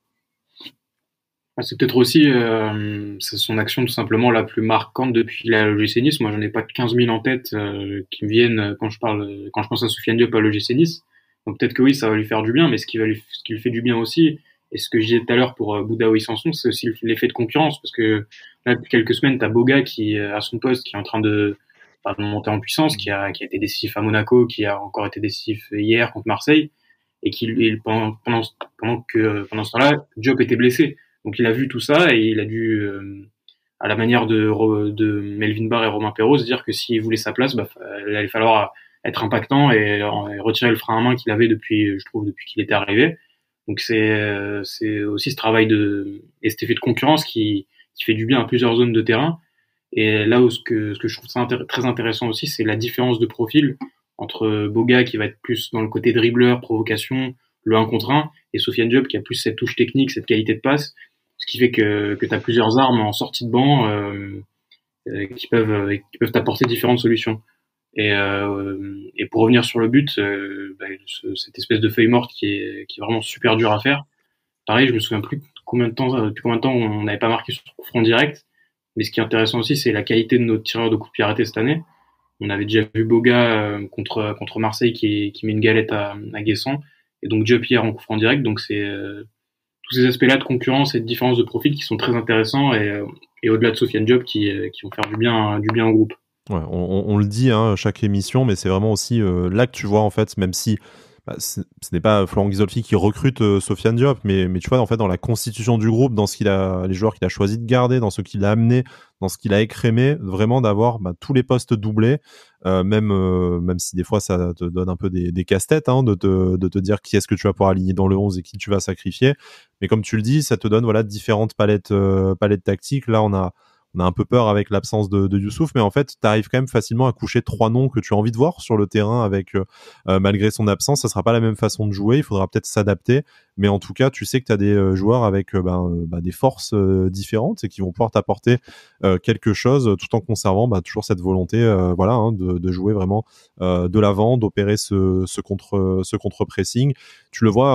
C'est peut-être aussi euh, c'est son action tout simplement la plus marquante depuis la l'O G C Nice. Moi, j'en ai pas quinze mille en tête euh, qui me viennent quand je parle, quand je pense à Sofiane Diop à l'O G C Nice. Donc peut-être que oui, ça va lui faire du bien, mais ce qui va lui, ce qui lui fait du bien aussi, et ce que je disais tout à l'heure pour euh, Boudaoui Sanson, c'est aussi l'effet de concurrence, parce que là, depuis quelques semaines, t'as Boga qui, à son poste, qui est en train de, enfin, de monter en puissance, qui a, qui a été décisif à Monaco, qui a encore été décisif hier contre Marseille, et qui, et pendant, pendant, pendant que, pendant ce temps-là, Diop était blessé. Donc il a vu tout ça, et il a dû, euh, à la manière de, de Melvin Barr et Romain Perrault, se dire que s'il voulait sa place, bah, il allait falloir être impactant et, et retirer le frein à main qu'il avait depuis, je trouve, depuis qu'il était arrivé. Donc c'est c'est aussi ce travail de et cet effet de concurrence qui qui fait du bien à plusieurs zones de terrain. Et là où ce que ce que je trouve ça intér- très intéressant aussi, c'est la différence de profil entre Boga qui va être plus dans le côté dribbleur, provocation, le un contre un, et Sofiane Diop qui a plus cette touche technique, cette qualité de passe, ce qui fait que que tu as plusieurs armes en sortie de banc euh, euh, qui peuvent qui peuvent t'apporter différentes solutions. Et, euh, et pour revenir sur le but, euh, bah, ce, cette espèce de feuille morte qui est, qui est vraiment super dur à faire. Pareil, je me souviens plus combien de temps, depuis combien de temps on n'avait pas marqué sur coup franc direct. Mais ce qui est intéressant aussi, c'est la qualité de nos tireurs de coups de pied arrêtés cette année. On avait déjà vu Boga euh, contre contre Marseille qui, qui met une galette à, à Guessant, et donc Diop hier en coup franc direct. Donc c'est euh, tous ces aspects-là de concurrence et de différence de profil qui sont très intéressants, et, euh, et au-delà de Sofiane Diop qui, qui vont faire du bien du bien au groupe. Ouais, on, on le dit hein, chaque émission, mais c'est vraiment aussi euh, là que tu vois en fait, même si bah, ce n'est pas Florent Ghisolfi qui recrute euh, Sofiane Diop, mais, mais tu vois en fait dans la constitution du groupe, dans ce qu'il a, les joueurs qu'il a choisi de garder, dans ce qu'il a amené, dans ce qu'il a écrémé, vraiment d'avoir bah, tous les postes doublés, euh, même euh, même si des fois ça te donne un peu des, des casse-têtes hein, de te de te dire qui est-ce que tu vas pouvoir aligner dans le onze et qui tu vas sacrifier, mais comme tu le dis, ça te donne voilà différentes palettes euh, palettes tactiques. Là on a On a un peu peur avec l'absence de, de Youssouf, mais en fait, tu arrives quand même facilement à coucher trois noms que tu as envie de voir sur le terrain avec, euh, malgré son absence. Ça sera pas la même façon de jouer, il faudra peut-être s'adapter, mais en tout cas, tu sais que tu as des euh, joueurs avec euh, ben, euh, ben, des forces euh, différentes et qui vont pouvoir t'apporter euh, quelque chose tout en conservant ben, toujours cette volonté euh, voilà, hein, de, de jouer vraiment euh, de l'avant, d'opérer ce, ce contre ce contre-pressing. Tu le vois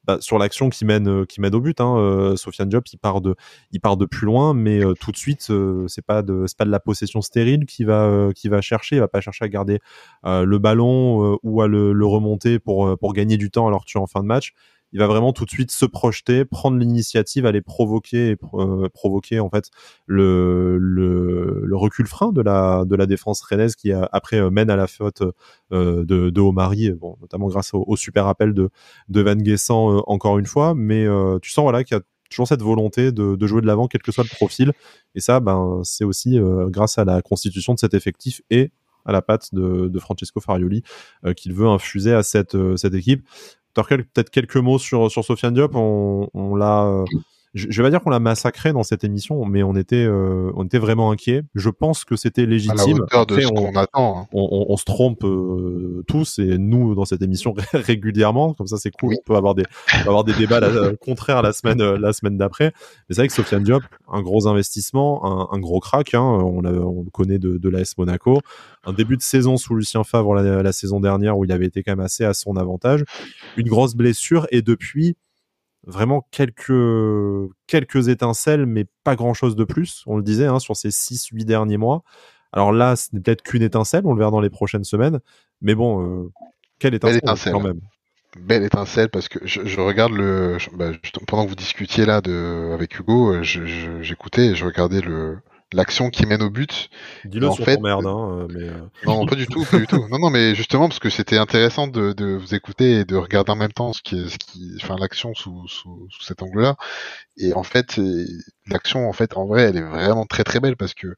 bah, sur l'action qui mène euh, qui mène au but. Hein, euh, Sofiane Diop, il part de il part de plus loin, mais euh, tout de suite, euh, c'est pas de c'est pas de la possession stérile qui va euh, qui va chercher. Il va pas chercher à garder euh, le ballon euh, ou à le, le remonter pour pour gagner du temps alors que tu es en fin de match. Il va vraiment tout de suite se projeter, prendre l'initiative, aller provoquer, et, euh, provoquer en fait le, le, le recul frein de la de la défense rennaise qui a, après euh, mène à la faute euh, de, de Omari, bon, notamment grâce au, au super appel de de Van Guessant euh, encore une fois. Mais euh, tu sens voilà qu'il y a toujours cette volonté de, de jouer de l'avant, quel que soit le profil. Et ça, ben c'est aussi euh, grâce à la constitution de cet effectif et à la patte de, de Francesco Farioli euh, qu'il veut infuser à cette euh, cette équipe. Torkel, peut-être quelques mots sur sur Sofiane Diop. On, on l'a, euh, je, je vais pas dire qu'on l'a massacré dans cette émission, mais on était euh, on était vraiment inquiet. Je pense que c'était légitime. À la hauteur de Après, ce on, qu'on attend. Hein. On, on, on se trompe euh, tous et nous dans cette émission régulièrement. Comme ça, c'est cool. Oui. On peut avoir des on peut avoir des débats là, euh, contraires la semaine euh, la semaine d'après. Mais c'est vrai que Sofiane Diop, un gros investissement, un, un gros crack. Hein, on, l'a, on le connaît de, de l'A S Monaco. Un début de saison sous Lucien Favre la, la saison dernière où il avait été quand même assez à son avantage. Une grosse blessure et depuis vraiment quelques quelques étincelles mais pas grand chose de plus, on le disait hein, sur ces six huit derniers mois. Alors là ce n'est peut-être qu'une étincelle, on le verra dans les prochaines semaines, mais bon euh, quelle étincelle, étincelle quand même. Belle étincelle parce que je, je regarde le je, bah, je, pendant que vous discutiez là de avec Hugo, je, je, j'écoutais et je regardais le l'action qui mène au but. Dis-le en sur fait, ton merde, hein, mais euh... non, pas du tout, pas du tout. Non, non, mais justement parce que c'était intéressant de, de vous écouter et de regarder en même temps ce qui, est, ce qui, enfin l'action sous, sous, sous cet angle-là. Et en fait, l'action, en fait, en vrai, elle est vraiment très très belle parce que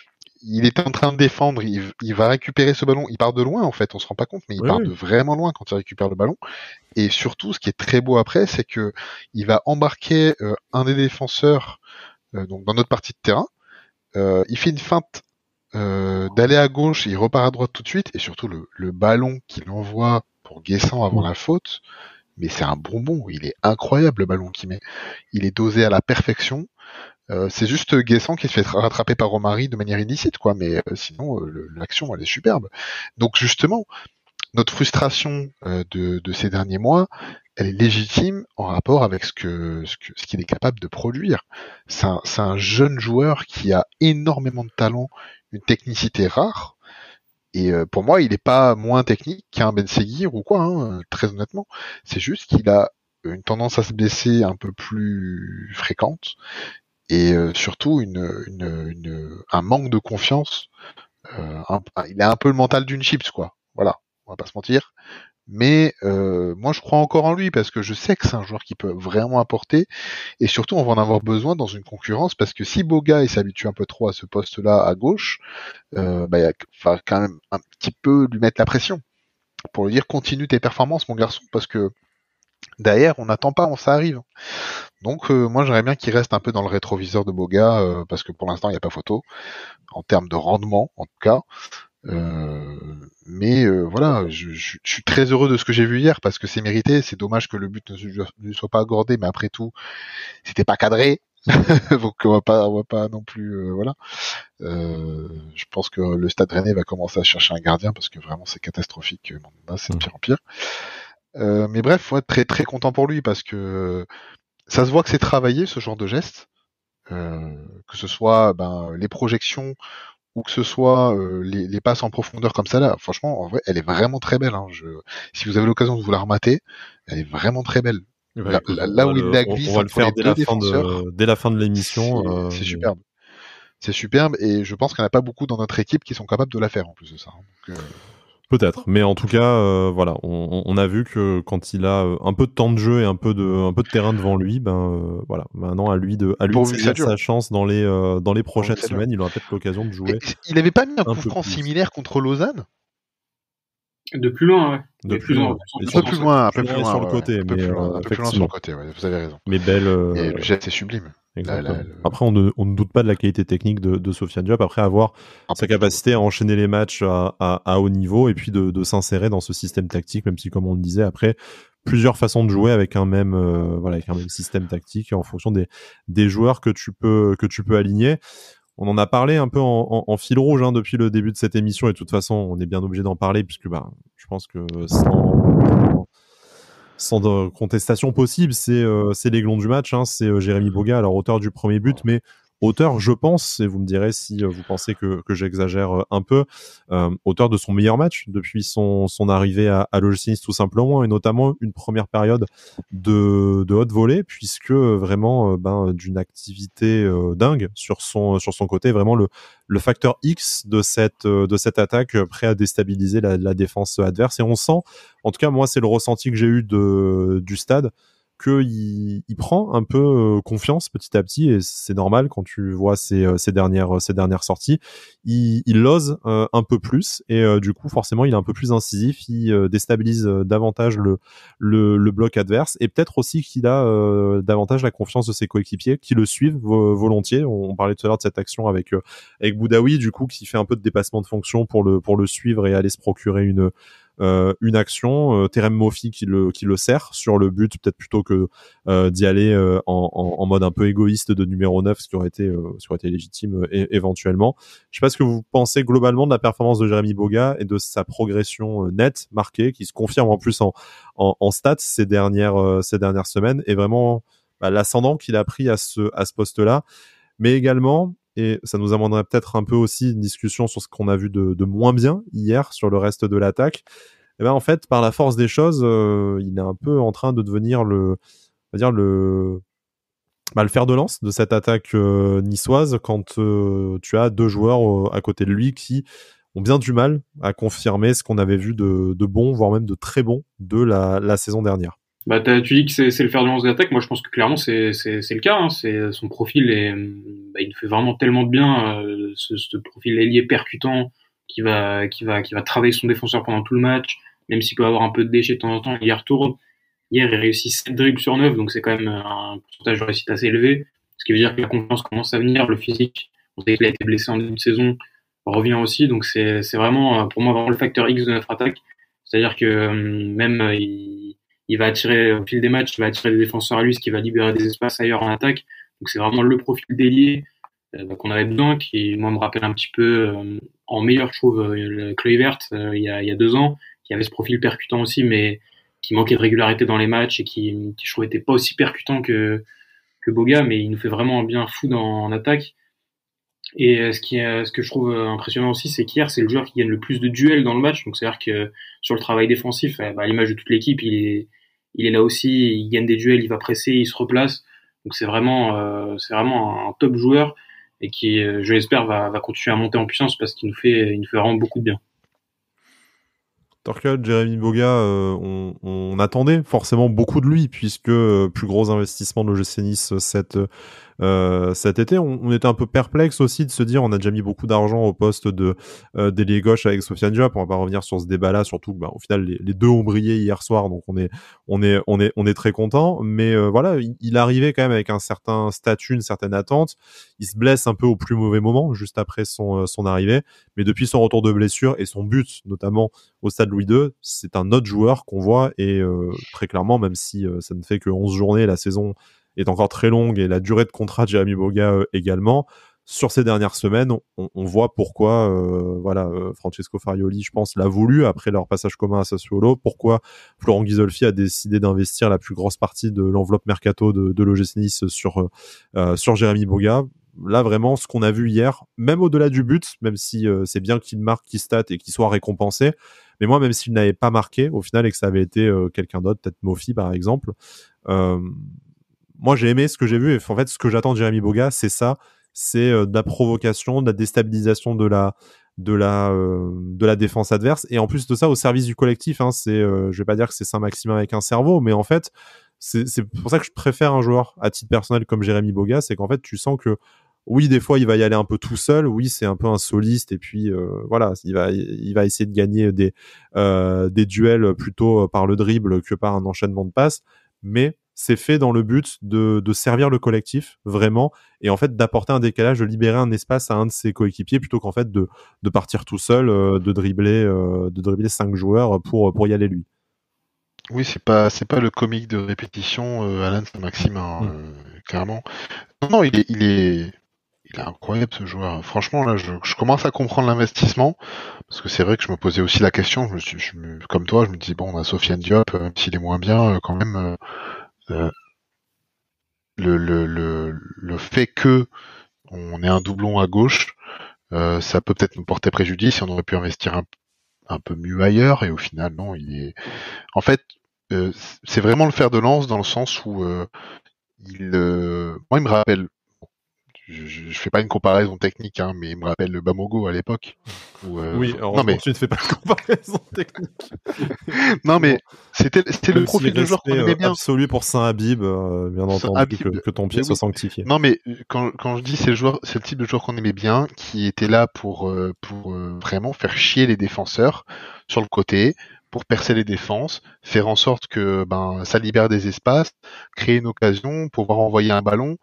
il est en train de défendre, il, il va récupérer ce ballon, il part de loin en fait, on se rend pas compte, mais il oui, part oui. de vraiment loin quand il récupère le ballon. Et surtout, ce qui est très beau après, c'est que il va embarquer euh, un des défenseurs euh, donc dans notre partie de terrain. Euh, il fait une feinte euh, d'aller à gauche, il repart à droite tout de suite, et surtout le, le ballon qu'il envoie pour Guessant avant la faute, mais c'est un bonbon, il est incroyable le ballon qu'il met. Il est dosé à la perfection. Euh, c'est juste Guessant qui se fait rattraper par Omari de manière illicite, quoi. Mais euh, sinon, euh, l'action, elle est superbe. Donc justement, notre frustration euh, de, de ces derniers mois, elle est légitime en rapport avec ce que ce, que, ce qu'il est capable de produire. C'est un, c'est un jeune joueur qui a énormément de talent, une technicité rare. Et euh, pour moi, il n'est pas moins technique qu'un Ben Seguir ou quoi, hein, très honnêtement. C'est juste qu'il a une tendance à se blesser un peu plus fréquente. Et euh, surtout une, une, une, un manque de confiance. Euh, un, il a un peu le mental d'une chips, quoi. Voilà, on va pas se mentir. Mais euh, moi, je crois encore en lui parce que je sais que c'est un joueur qui peut vraiment apporter. Et surtout, on va en avoir besoin dans une concurrence parce que si Boga il s'habitue un peu trop à ce poste-là à gauche, euh, bah, il va quand même un petit peu lui mettre la pression pour lui dire continue tes performances, mon garçon, parce que derrière, on n'attend pas, on ça arrive. Donc euh, moi j'aimerais bien qu'il reste un peu dans le rétroviseur de Boga euh, parce que pour l'instant il n'y a pas photo en termes de rendement en tout cas. Euh, mais euh, voilà, je, je, je suis très heureux de ce que j'ai vu hier parce que c'est mérité. C'est dommage que le but ne, ne soit pas accordé, mais après tout c'était pas cadré. Donc on va pas, on va pas non plus euh, voilà. Euh, je pense que le Stade Rennais va commencer à chercher un gardien parce que vraiment c'est catastrophique. Là, c'est de pire en pire. Euh, mais bref, ouais, très très content pour lui parce que ça se voit que c'est travaillé ce genre de geste, euh, que ce soit ben, les projections ou que ce soit euh, les, les passes en profondeur comme ça là. Franchement, en vrai, elle est vraiment très belle. Hein. Je... Si vous avez l'occasion de vous la remater, elle est vraiment très belle. Bah, là, écoute, là, là où le, il la on, glisse on va le faire dès la, fin de, dès la fin de l'émission. C'est, euh, c'est mais... superbe. C'est superbe et je pense qu'il n'y en a pas beaucoup dans notre équipe qui sont capables de la faire en plus de ça. Donc, euh... Peut-être, mais en tout cas, euh, voilà, on, on a vu que quand il a un peu de temps de jeu et un peu de, un peu de terrain devant lui, ben euh, voilà, maintenant à lui de, à lui de saisir sa chance dans les, euh, dans les prochaines semaines, il aura peut-être l'occasion de jouer. Et il n'avait pas mis un, un coup franc similaire contre Lausanne? De plus loin, ouais. De plus loin. Un peu plus loin, un peu plus loin sur le ouais, côté, un peu mais plus loin, euh, un peu plus loin sur le côté, ouais, vous avez raison. Mais belle. Euh... Et le jet, c'est sublime. Là, là, le... Après, on ne, on ne doute pas de la qualité technique de, de Sofiane Diop, après avoir ah, sa capacité à enchaîner les matchs à, à, à haut niveau et puis de, de s'insérer dans ce système tactique, même si, comme on le disait, après, plusieurs façons de jouer avec un même, euh, voilà, avec un même système tactique en fonction des, des joueurs que tu peux, que tu peux aligner. On en a parlé un peu en, en, en fil rouge hein, depuis le début de cette émission et de toute façon, on est bien obligé d'en parler puisque bah, je pense que sans, sans de contestation possible, c'est euh, c'est l'aiglon du match, hein, c'est euh, Jérémy Boga, alors auteur du premier but, mais auteur, je pense, et vous me direz si euh, vous pensez que, que j'exagère euh, un peu, euh, auteur de son meilleur match depuis son, son arrivée à, à l'O G C Nice tout simplement, et notamment une première période de, de haute volée, puisque euh, vraiment euh, ben, d'une activité euh, dingue sur son, sur son côté, vraiment le, le facteur X de cette, euh, de cette attaque, euh, prêt à déstabiliser la, la défense adverse, et on sent, en tout cas moi c'est le ressenti que j'ai eu de, du stade, qu'il il prend un peu euh, confiance petit à petit, et c'est normal quand tu vois ses, euh, ses, dernières, ses dernières sorties. Il, il ose euh, un peu plus, et euh, du coup, forcément, il est un peu plus incisif, il euh, déstabilise euh, davantage le, le, le bloc adverse, et peut-être aussi qu'il a euh, davantage la confiance de ses coéquipiers qui le suivent vo- volontiers. On, on parlait tout à l'heure de cette action avec, euh, avec Boudaoui, du coup, qui fait un peu de dépassement de fonction pour le, pour le suivre et aller se procurer une Euh, une action, euh, Terem Moffi qui le qui le sert sur le but, peut-être plutôt que euh, d'y aller euh, en, en, en mode un peu égoïste de numéro neuf, ce qui aurait été euh, ce qui aurait été légitime euh, éventuellement. Je sais pas ce que vous pensez globalement de la performance de Jérémy Boga et de sa progression euh, nette, marquée, qui se confirme en plus en en, en stats ces dernières euh, ces dernières semaines, et vraiment bah, l'ascendant qu'il a pris à ce à ce poste-là, mais également, et ça nous amènerait peut-être un peu aussi une discussion sur ce qu'on a vu de, de moins bien hier sur le reste de l'attaque. Et ben en fait, par la force des choses, euh, il est un peu en train de devenir le, on va dire le, bah, le fer de lance de cette attaque euh, niçoise, quand euh, tu as deux joueurs euh, à côté de lui qui ont bien du mal à confirmer ce qu'on avait vu de, de bon, voire même de très bon de la, la saison dernière. Bah, tu dis que c'est, c'est le fer de lance de l'attaque. Moi, je pense que clairement, c'est, c'est, c'est le cas. Hein. C'est, son profil est, bah, il nous fait vraiment tellement de bien. Euh, ce, ce profil ailier percutant qui va, qui va, qui va travailler son défenseur pendant tout le match, même s'il peut avoir un peu de déchets de temps en temps. Il retourne. Hier, il réussit sept dribbles sur neuf, donc c'est quand même un pourcentage de réussite assez élevé. Ce qui veut dire que la confiance commence à venir, le physique. On sait qu'il a été blessé en début de saison, revient aussi. Donc c'est, c'est vraiment, pour moi, vraiment le facteur X de notre attaque. C'est-à-dire que même il Il va attirer, au fil des matchs, il va attirer des défenseurs à lui, ce qui va libérer des espaces ailleurs en attaque. Donc c'est vraiment le profil d'ailier euh, qu'on avait besoin, qui moi me rappelle un petit peu euh, en meilleur, je trouve, euh, le Kluivert euh, il, y a, il y a deux ans, qui avait ce profil percutant aussi, mais qui manquait de régularité dans les matchs et qui, qui je trouve, était pas aussi percutant que que Boga, mais il nous fait vraiment un bien fou dans, en attaque. Et euh, ce qui est, ce que je trouve impressionnant aussi, c'est qu'hier, c'est le joueur qui gagne le plus de duels dans le match. Donc c'est-à-dire que sur le travail défensif, bah, à l'image de toute l'équipe, il est il est là aussi, il gagne des duels, il va presser, il se replace. Donc c'est vraiment, euh, c'est vraiment un top joueur et qui, euh, je l'espère, va, va continuer à monter en puissance parce qu'il nous fait, il nous fait vraiment beaucoup de bien. Torkel, Jérémy Boga, euh, on, on attendait forcément beaucoup de lui, puisque euh, plus gros investissement de l'O G C Nice cette Euh, cet été, on, on était un peu perplexe aussi de se dire on a déjà mis beaucoup d'argent au poste de euh, d'ailier gauche avec Sofiane Diop. On va pas revenir sur ce débat-là, surtout que bah, au final les, les deux ont brillé hier soir, donc on est on est on est on est très content. Mais euh, voilà, il, il arrivait quand même avec un certain statut, une certaine attente. Il se blesse un peu au plus mauvais moment, juste après son son arrivée. Mais depuis son retour de blessure et son but, notamment au Stade Louis deux, c'est un autre joueur qu'on voit, et euh, très clairement, même si euh, ça ne fait que onze journées, la saison est encore très longue et la durée de contrat de Jérémy Boga euh, également. Sur ces dernières semaines, on, on voit pourquoi euh, voilà, euh, Francesco Farioli, je pense, l'a voulu après leur passage commun à Sassuolo, pourquoi Florent Ghisolfi a décidé d'investir la plus grosse partie de l'enveloppe mercato de, de l'O G C Nice sur, euh, sur Jérémy Boga. Là, vraiment, ce qu'on a vu hier, même au-delà du but, même si euh, c'est bien qu'il marque, qu'il state et qu'il soit récompensé, mais moi, même s'il n'avait pas marqué au final et que ça avait été euh, quelqu'un d'autre, peut-être Moffi par exemple, euh, moi j'ai aimé ce que j'ai vu, et en fait ce que j'attends de Jérémy Boga, c'est ça, c'est euh, de la provocation, de la déstabilisation de la de la euh, de la défense adverse, et en plus de ça au service du collectif, hein. C'est euh, je vais pas dire que c'est Saint-Maximin avec un cerveau, mais en fait c'est c'est pour ça que je préfère un joueur à titre personnel comme Jérémy Boga, c'est qu'en fait tu sens que oui, des fois il va y aller un peu tout seul, oui c'est un peu un soliste, et puis euh, voilà, il va il va essayer de gagner des euh, des duels plutôt par le dribble que par un enchaînement de passes, mais c'est fait dans le but de, de servir le collectif, vraiment, et en fait d'apporter un décalage, de libérer un espace à un de ses coéquipiers, plutôt qu'en fait de, de partir tout seul, euh, de dribbler euh, de dribbler cinq joueurs pour, pour y aller lui. Oui, c'est pas c'est pas le comique de répétition euh, Alain Saint-Maximin, hein, Mm. euh, clairement. Non, non, il est il est il est incroyable ce joueur. Franchement, là, je, je commence à comprendre l'investissement, parce que c'est vrai que je me posais aussi la question. Je me suis, je me, comme toi, je me dis bon, on a Sofiane Diop, euh, même s'il est moins bien, euh, quand même, euh, euh, le, le, le, le fait que on ait un doublon à gauche, euh, ça peut peut-être nous porter préjudice. Et on aurait pu investir un, un peu mieux ailleurs, et au final, non, il est. En fait, euh, c'est vraiment le fer de lance dans le sens où euh, il, euh, moi, il me rappelle. Je, je, je fais pas une comparaison technique, hein, mais il me rappelle le Bamogo à l'époque. Où, euh, Oui, non heureusement mais que tu ne fais pas de comparaison technique. non mais c'était c'était le Même si profil de joueur qu'on respect aimait euh, bien. absolu pour Saint-Habib, euh, bien Ça, entendu, que, Habib, que ton mais pied soit oui. sanctifié. Non mais quand quand je dis c'est le joueur, c'est le type de joueur qu'on aimait bien, qui était là pour euh, pour euh, vraiment faire chier les défenseurs sur le côté, pour percer les défenses, faire en sorte que ben ça libère des espaces, créer une occasion, pouvoir envoyer un ballon.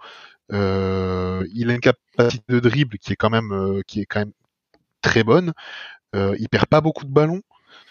Euh, il a une capacité de dribble qui est quand même euh, qui est quand même très bonne. Euh, il perd pas beaucoup de ballons.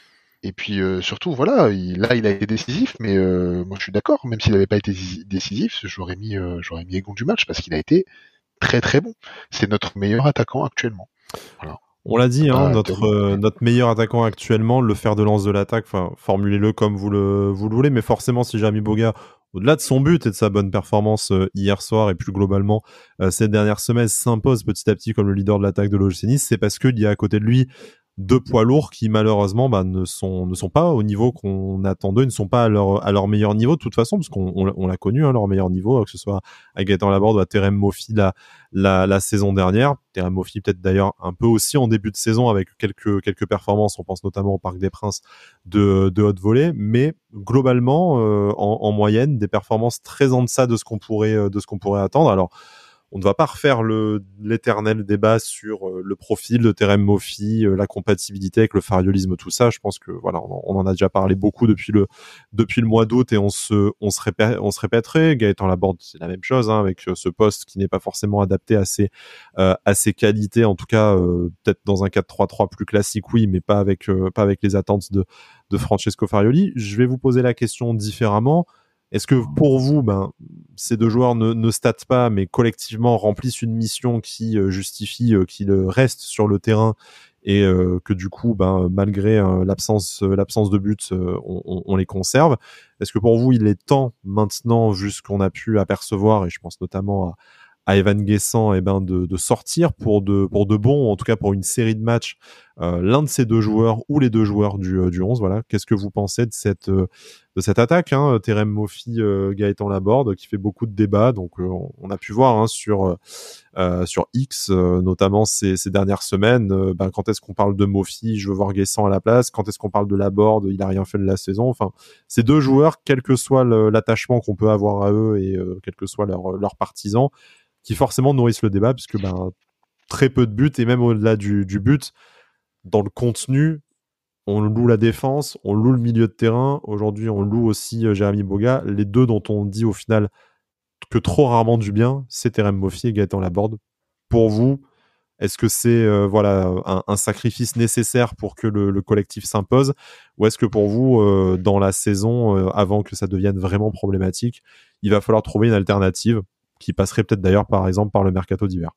Et puis euh, surtout, voilà, il, là, il a été décisif, mais euh, moi je suis d'accord, même s'il n'avait pas été décisif, j'aurais mis, euh, j'aurais mis Egon du match parce qu'il a été très très bon. C'est notre meilleur attaquant actuellement. Voilà. On l'a dit, hein, Pas notre euh, notre meilleur attaquant actuellement, le fer de lance de l'attaque. Enfin, formulez-le comme vous le vous le voulez, mais forcément, si Jérémy Boga, au-delà de son but et de sa bonne performance euh, hier soir et plus globalement euh, cette dernière semaine, s'impose petit à petit comme le leader de l'attaque de l'O G C Nice, c'est parce qu'il y a à côté de lui deux poids lourds qui malheureusement bah, ne sont ne sont pas au niveau qu'on attend d'eux, ne sont pas à leur à leur meilleur niveau de toute façon, parce qu'on on, on l'a connu hein, leur meilleur niveau, que ce soit à Gaëtan Laborde ou à Terem Moffi la la la saison dernière. Terem Moffi peut-être d'ailleurs un peu aussi en début de saison avec quelques quelques performances, on pense notamment au Parc des Princes de de haute volée, mais globalement euh, en, en moyenne des performances très en deçà de ce qu'on pourrait de ce qu'on pourrait attendre. Alors on ne va pas refaire le, l'éternel débat sur euh, le profil de Terem Moffi, euh, la compatibilité avec le fariolisme, tout ça. Je pense que voilà, on, on en a déjà parlé beaucoup depuis le depuis le mois d'août et on se on se répète, on se répéterait. Gaëtan Laborde, c'est la même chose hein, avec ce poste qui n'est pas forcément adapté à ses euh, à ses qualités. En tout cas, euh, peut-être dans un quatre trois trois plus classique, oui, mais pas avec euh, pas avec les attentes de de Francesco Farioli. Je vais vous poser la question différemment. Est-ce que pour vous, ben, ces deux joueurs ne, ne statent pas, mais collectivement remplissent une mission qui euh, justifie euh, qu'ils restent sur le terrain et euh, que du coup, ben, malgré euh, l'absence, euh, l'absence de but, euh, on, on les conserve? Est-ce que pour vous, il est temps maintenant, vu ce qu'on a pu apercevoir, et je pense notamment à, à Evan Guessant, eh ben, de, de sortir pour de, pour de bon, en tout cas pour une série de matchs, euh, l'un de ces deux joueurs ou les deux joueurs du, euh, du onze, voilà. Qu'est-ce que vous pensez de cette, euh, de cette attaque, hein, Terem Moffi, euh, Gaëtan Laborde, qui fait beaucoup de débats. Donc, euh, on a pu voir hein, sur euh, sur X, euh, notamment ces, ces dernières semaines, euh, ben, quand est-ce qu'on parle de Moffi, je veux voir Guessant à la place. Quand est-ce qu'on parle de Laborde, il a rien fait de la saison. Enfin, ces deux joueurs, quel que soit le, l'attachement qu'on peut avoir à eux et euh, quel que soit leur leur partisans, qui forcément nourrissent le débat, puisque ben très peu de buts et même au-delà du, du but, dans le contenu. On loue la défense, on loue le milieu de terrain. Aujourd'hui, on loue aussi euh, Jérémy Boga. Les deux dont on dit au final que trop rarement du bien, c'est Terem Moffi et Gaëtan Laborde. Pour vous, est-ce que c'est euh, voilà un, un sacrifice nécessaire pour que le, le collectif s'impose, ou est-ce que pour vous, euh, dans la saison, euh, avant que ça devienne vraiment problématique, il va falloir trouver une alternative qui passerait peut-être d'ailleurs par exemple par le mercato d'hiver?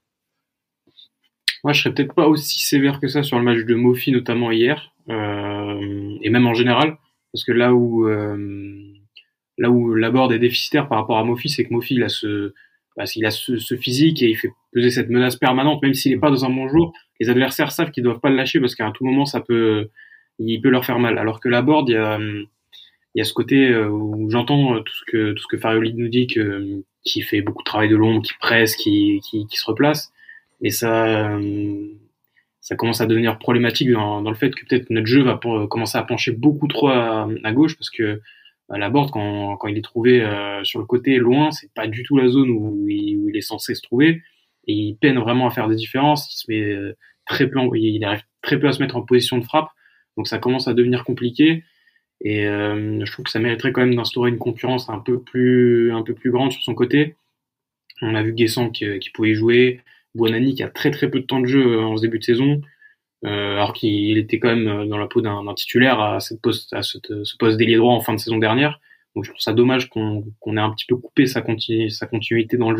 Moi, je serais peut-être pas aussi sévère que ça sur le match de Moffi, notamment hier, euh, et même en général, parce que là où euh, là où Laborde est déficitaire par rapport à Moffi, c'est que Moffi il a ce bah, il a ce, ce physique et il fait peser cette menace permanente, même s'il est pas dans un bon jour. Les adversaires savent qu'ils doivent pas le lâcher parce qu'à tout moment ça peut il peut leur faire mal. Alors que Laborde, il y a il y a ce côté où j'entends tout ce que tout ce que Farioli nous dit, que qui fait beaucoup de travail de l'ombre, qui presse, qui qui, qui se replace. Et ça, ça commence à devenir problématique dans, dans le fait que peut-être notre jeu va pour, commencer à pencher beaucoup trop à, à gauche, parce que à Laborde, quand, quand il est trouvé euh, sur le côté loin, c'est pas du tout la zone où il, où il est censé se trouver, et il peine vraiment à faire des différences. Il se met euh, très peu, en, il arrive très peu à se mettre en position de frappe, donc ça commence à devenir compliqué. Et euh, je trouve que ça mériterait quand même d'instaurer une concurrence un peu plus, un peu plus grande sur son côté. On a vu Guessant qui, qui pouvait jouer. Buonanni qui a très très peu de temps de jeu en ce début de saison, euh, alors qu'il était quand même dans la peau d'un, d'un titulaire à, cette poste, à cette, ce poste d'ailier droit en fin de saison dernière. Donc je trouve ça dommage qu'on, qu'on ait un petit peu coupé sa, continu, sa continuité dans le jeu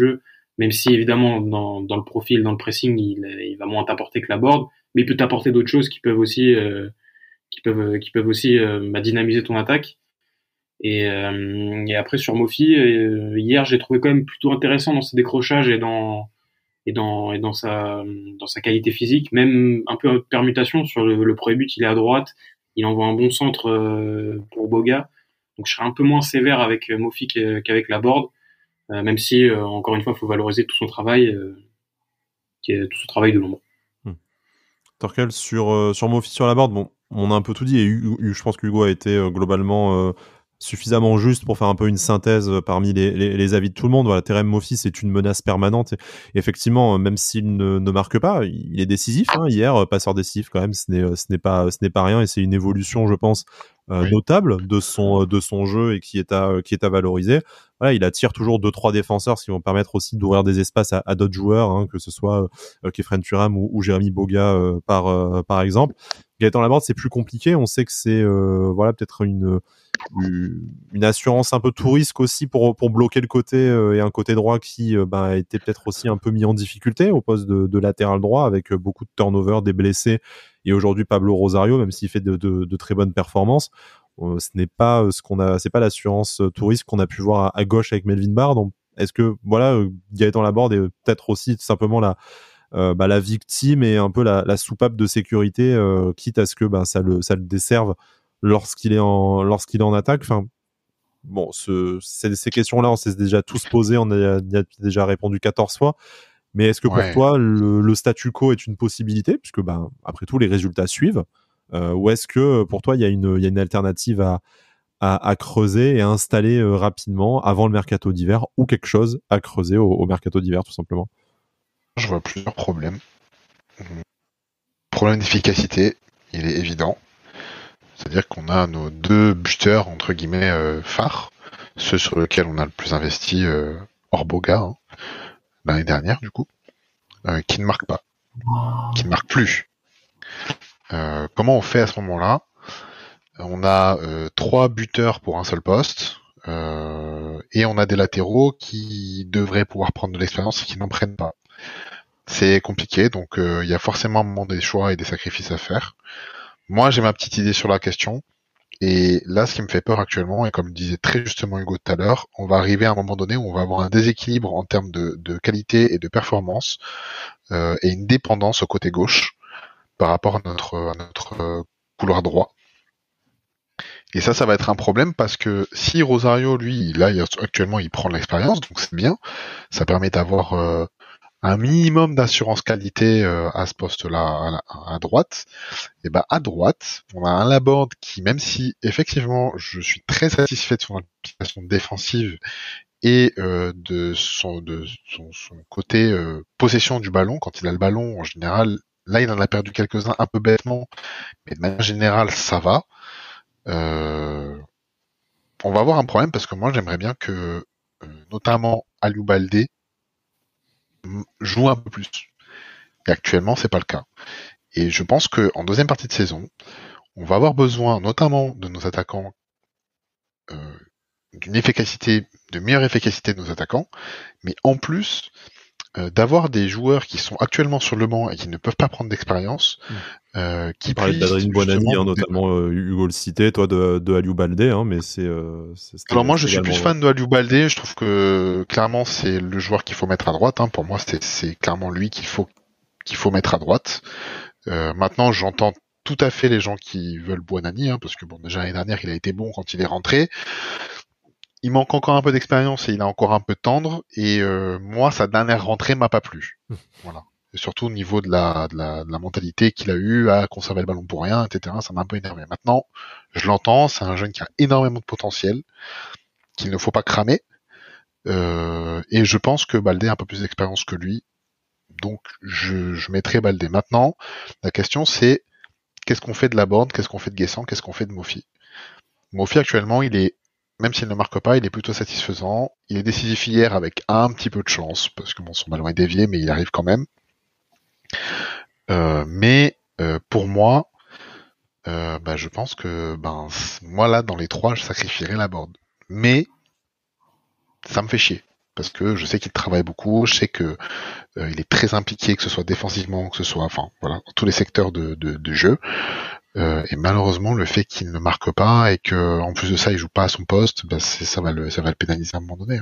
même si évidemment dans, dans le profil, dans le pressing, il, il va moins t'apporter que la board, mais il peut t'apporter d'autres choses qui peuvent aussi, euh, qui peuvent, qui peuvent aussi euh, bah, dynamiser ton attaque. Et, euh, et après sur Mofi, euh, hier j'ai trouvé quand même plutôt intéressant dans ses décrochages et dans et dans et dans sa dans sa qualité physique, même un peu en permutation sur le, le premier but, il est à droite, il envoie un bon centre euh, pour Boga. Donc je serais un peu moins sévère avec Mofi qu'avec la board, euh, même si euh, encore une fois, il faut valoriser tout son travail, euh, qui est tout son travail de l'ombre. Hmm. Torkel, sur euh, sur Mofi sur la board, bon, on a un peu tout dit et Hugo, je pense qu'Hugo a été euh, globalement euh, suffisamment juste pour faire un peu une synthèse parmi les, les, les avis de tout le monde. Voilà, Terem Mofi, c'est une menace permanente. Et effectivement, même s'il ne, ne marque pas, il est décisif. Hein, hier, passeur décisif quand même, ce n'est, ce n'est pas, ce n'est pas rien et c'est une évolution, je pense, euh, oui. notable de son, de son jeu et qui est à, qui est à valoriser. Voilà, il attire toujours deux, trois défenseurs, ce qui vont permettre aussi d'ouvrir des espaces à, à d'autres joueurs, hein, que ce soit euh, Kefren Turam ou, ou Jérémy Boga, euh, par, euh, par exemple. Gaëtan Laborde, c'est plus compliqué. On sait que c'est, euh, voilà, peut-être une, une assurance un peu tout risque aussi pour pour bloquer le côté euh, et un côté droit qui euh, bah, a été peut-être aussi un peu mis en difficulté au poste de, de latéral droit avec euh, beaucoup de turnover, des blessés et aujourd'hui Pablo Rosario, même s'il fait de, de, de très bonnes performances, euh, ce n'est pas ce qu'on a, c'est pas l'assurance tout risque qu'on a pu voir à, à gauche avec Melvin Barr. Donc est-ce que voilà, Gaëtan Laborde est peut-être aussi tout simplement la Euh, bah, la victime et un peu la, la soupape de sécurité, euh, quitte à ce que bah, ça le ça le desserve lorsqu'il est en lorsqu'il est en attaque. Enfin bon, ce, ces, ces questions-là, on s'est déjà tous posées, on a, a déjà répondu quatorze fois. Mais est-ce que pour ouais. toi le, le statu quo est une possibilité, puisque bah après tout les résultats suivent, euh, ou est-ce que pour toi il y a une il y a une alternative à à, à creuser et à installer euh, rapidement avant le mercato d'hiver, ou quelque chose à creuser au, au mercato d'hiver tout simplement? Je vois plusieurs problèmes. Problème d'efficacité, il est évident. C'est-à-dire qu'on a nos deux buteurs, entre guillemets, euh, phares, ceux sur lesquels on a le plus investi, euh, hors Boga, hein, l'année dernière, du coup, euh, qui ne marquent pas, qui ne marquent plus. Euh, comment on fait à ce moment-là? On a euh, trois buteurs pour un seul poste, euh, et on a des latéraux qui devraient pouvoir prendre de l'expérience et qui n'en prennent pas. C'est compliqué, donc il euh, y a forcément un moment des choix et des sacrifices à faire. Moi, j'ai ma petite idée sur la question, et là, ce qui me fait peur actuellement, et comme disait très justement Hugo tout à l'heure, on va arriver à un moment donné où on va avoir un déséquilibre en termes de, de qualité et de performance, euh, et une dépendance au côté gauche par rapport à notre, à notre euh, couloir droit. Et ça, ça va être un problème parce que si Rosario, lui, là, il, actuellement, il prend de l'expérience, donc c'est bien, ça permet d'avoir euh, un minimum d'assurance qualité euh, à ce poste-là à, à droite. Et ben à droite, on a un Laborde qui, même si effectivement je suis très satisfait de son application défensive et euh, de son de son, son côté euh, possession du ballon, quand il a le ballon en général, là il en a perdu quelques-uns un peu bêtement, mais de manière générale ça va. Euh, on va avoir un problème parce que moi j'aimerais bien que euh, notamment Aliou Baldé joue un peu plus. Et actuellement, c'est pas le cas. Et je pense que en deuxième partie de saison, on va avoir besoin, notamment de nos attaquants, euh, d'une efficacité, de meilleure efficacité de nos attaquants, mais en plus euh, d'avoir des joueurs qui sont actuellement sur le banc et qui ne peuvent pas prendre d'expérience, euh, qui puissent d'Adrien Buonanni, hein, notamment euh, Hugo le citait, toi de, de Aliou Baldé, hein, mais c'est. Euh, Alors moi, je suis plus fan de Aliou Baldé. Je trouve que clairement c'est le joueur qu'il faut mettre à droite. Hein. Pour moi, c'est, c'est clairement lui qu'il faut qu'il faut mettre à droite. Euh, maintenant, j'entends tout à fait les gens qui veulent Buonanni, hein, parce que bon, déjà l'année dernière, il a été bon quand il est rentré. Il manque encore un peu d'expérience et il a encore un peu tendre. Et euh, moi, sa dernière rentrée m'a pas plu. Voilà. Et surtout au niveau de la, de la, de la mentalité qu'il a eu à conserver le ballon pour rien, et cetera. Ça m'a un peu énervé. Maintenant, je l'entends, c'est un jeune qui a énormément de potentiel, qu'il ne faut pas cramer. Euh, et je pense que Baldé a un peu plus d'expérience que lui. Donc, je, je mettrai Baldé. Maintenant, la question c'est, qu'est-ce qu'on fait de Laborde, qu'est-ce qu'on fait de Guessant, qu'est-ce qu'on fait de Mofi? Mofi, actuellement, il est, même s'il ne marque pas, il est plutôt satisfaisant. Il est décisif hier avec un petit peu de chance, parce que bon, son ballon est dévié, mais il arrive quand même. Euh, mais euh, pour moi, euh, bah, je pense que ben moi là, dans les trois, je sacrifierais Laborde. Mais ça me fait chier. parce que je sais qu'il travaille beaucoup, je sais que euh, il est très impliqué, que ce soit défensivement, que ce soit, enfin voilà, dans tous les secteurs de, de, de jeu. Euh, et malheureusement, le fait qu'il ne marque pas et que en plus de ça, il joue pas à son poste, bah c'est, ça va le, ça va le pénaliser à un moment donné.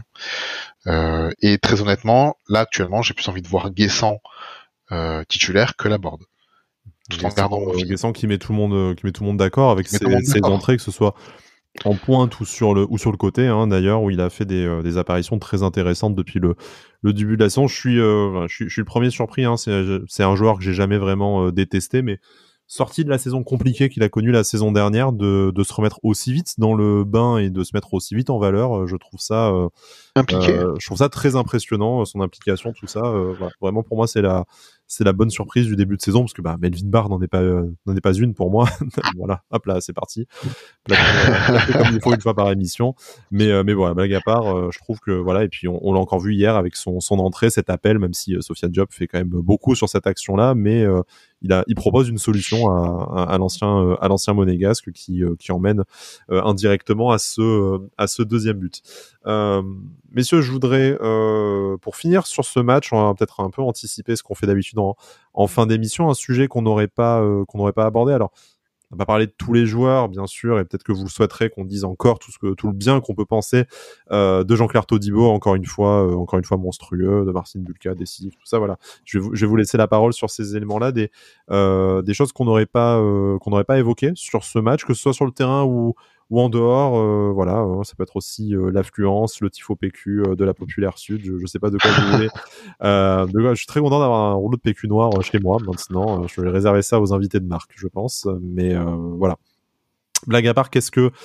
Euh, et très honnêtement, là actuellement, j'ai plus envie de voir Guessant euh, titulaire que Laborde. Tout en gardant mon euh, Guessant qui met tout le monde, qui met tout le monde d'accord avec ses, monde ses d'accord. entrées, que ce soit en pointe ou sur le ou sur le côté, hein, d'ailleurs, où il a fait des, euh, des apparitions très intéressantes depuis le, le début de la saison. Je suis, euh, je suis, je suis le premier surpris. Hein, c'est, c'est un joueur que j'ai jamais vraiment euh, détesté, mais sorti de la saison compliquée qu'il a connue la saison dernière, de, de se remettre aussi vite dans le bain et de se mettre aussi vite en valeur, je trouve ça, euh, impliqué. Euh, je trouve ça très impressionnant, son implication, tout ça. Euh, voilà. Vraiment, pour moi, c'est la, c'est la bonne surprise du début de saison, parce que bah, Melvin Barr n'en est pas, euh, n'en est pas une pour moi. Voilà, hop là, c'est parti. Plaqué, euh, plaqué comme il faut une fois par émission. Mais, euh, mais voilà, blague à part, euh, je trouve que voilà. Et puis on, on l'a encore vu hier avec son, son entrée, cet appel, même si euh, Sofiane Diop fait quand même beaucoup sur cette action-là, mais euh, il a, il propose une solution à, à, à l'ancien, euh, à l'ancien monégasque qui, euh, qui emmène euh, indirectement à ce, euh, à ce deuxième but. Euh, messieurs, je voudrais, euh, pour finir sur ce match, on va peut-être un peu anticiper ce qu'on fait d'habitude en, en fin d'émission, un sujet qu'on n'aurait pas, euh, qu'on n'aurait pas abordé. Alors, on va pas parler de tous les joueurs, bien sûr, et peut-être que vous le souhaiterez qu'on dise encore tout ce que, tout le bien qu'on peut penser euh, de Jean-Claire Todibo, encore une fois, euh, encore une fois monstrueux, de Marcin Bulka, décisif, tout ça. Voilà. Je vais vous, je vais vous laisser la parole sur ces éléments-là, des, euh, des choses qu'on n'aurait pas, euh, qu'on n'aurait pas évoquées sur ce match, que ce soit sur le terrain ou ou en dehors, euh, voilà, euh, ça peut être aussi euh, l'affluence, le tifo P Q euh, de la Populaire Sud, je, je sais pas de quoi vous voulez. Euh, de quoi, je suis très content d'avoir un rouleau de P Q noir euh, chez moi maintenant. Euh, je vais réserver ça aux invités de marque, je pense. Mais euh, voilà. Blague à part, qu'est-ce que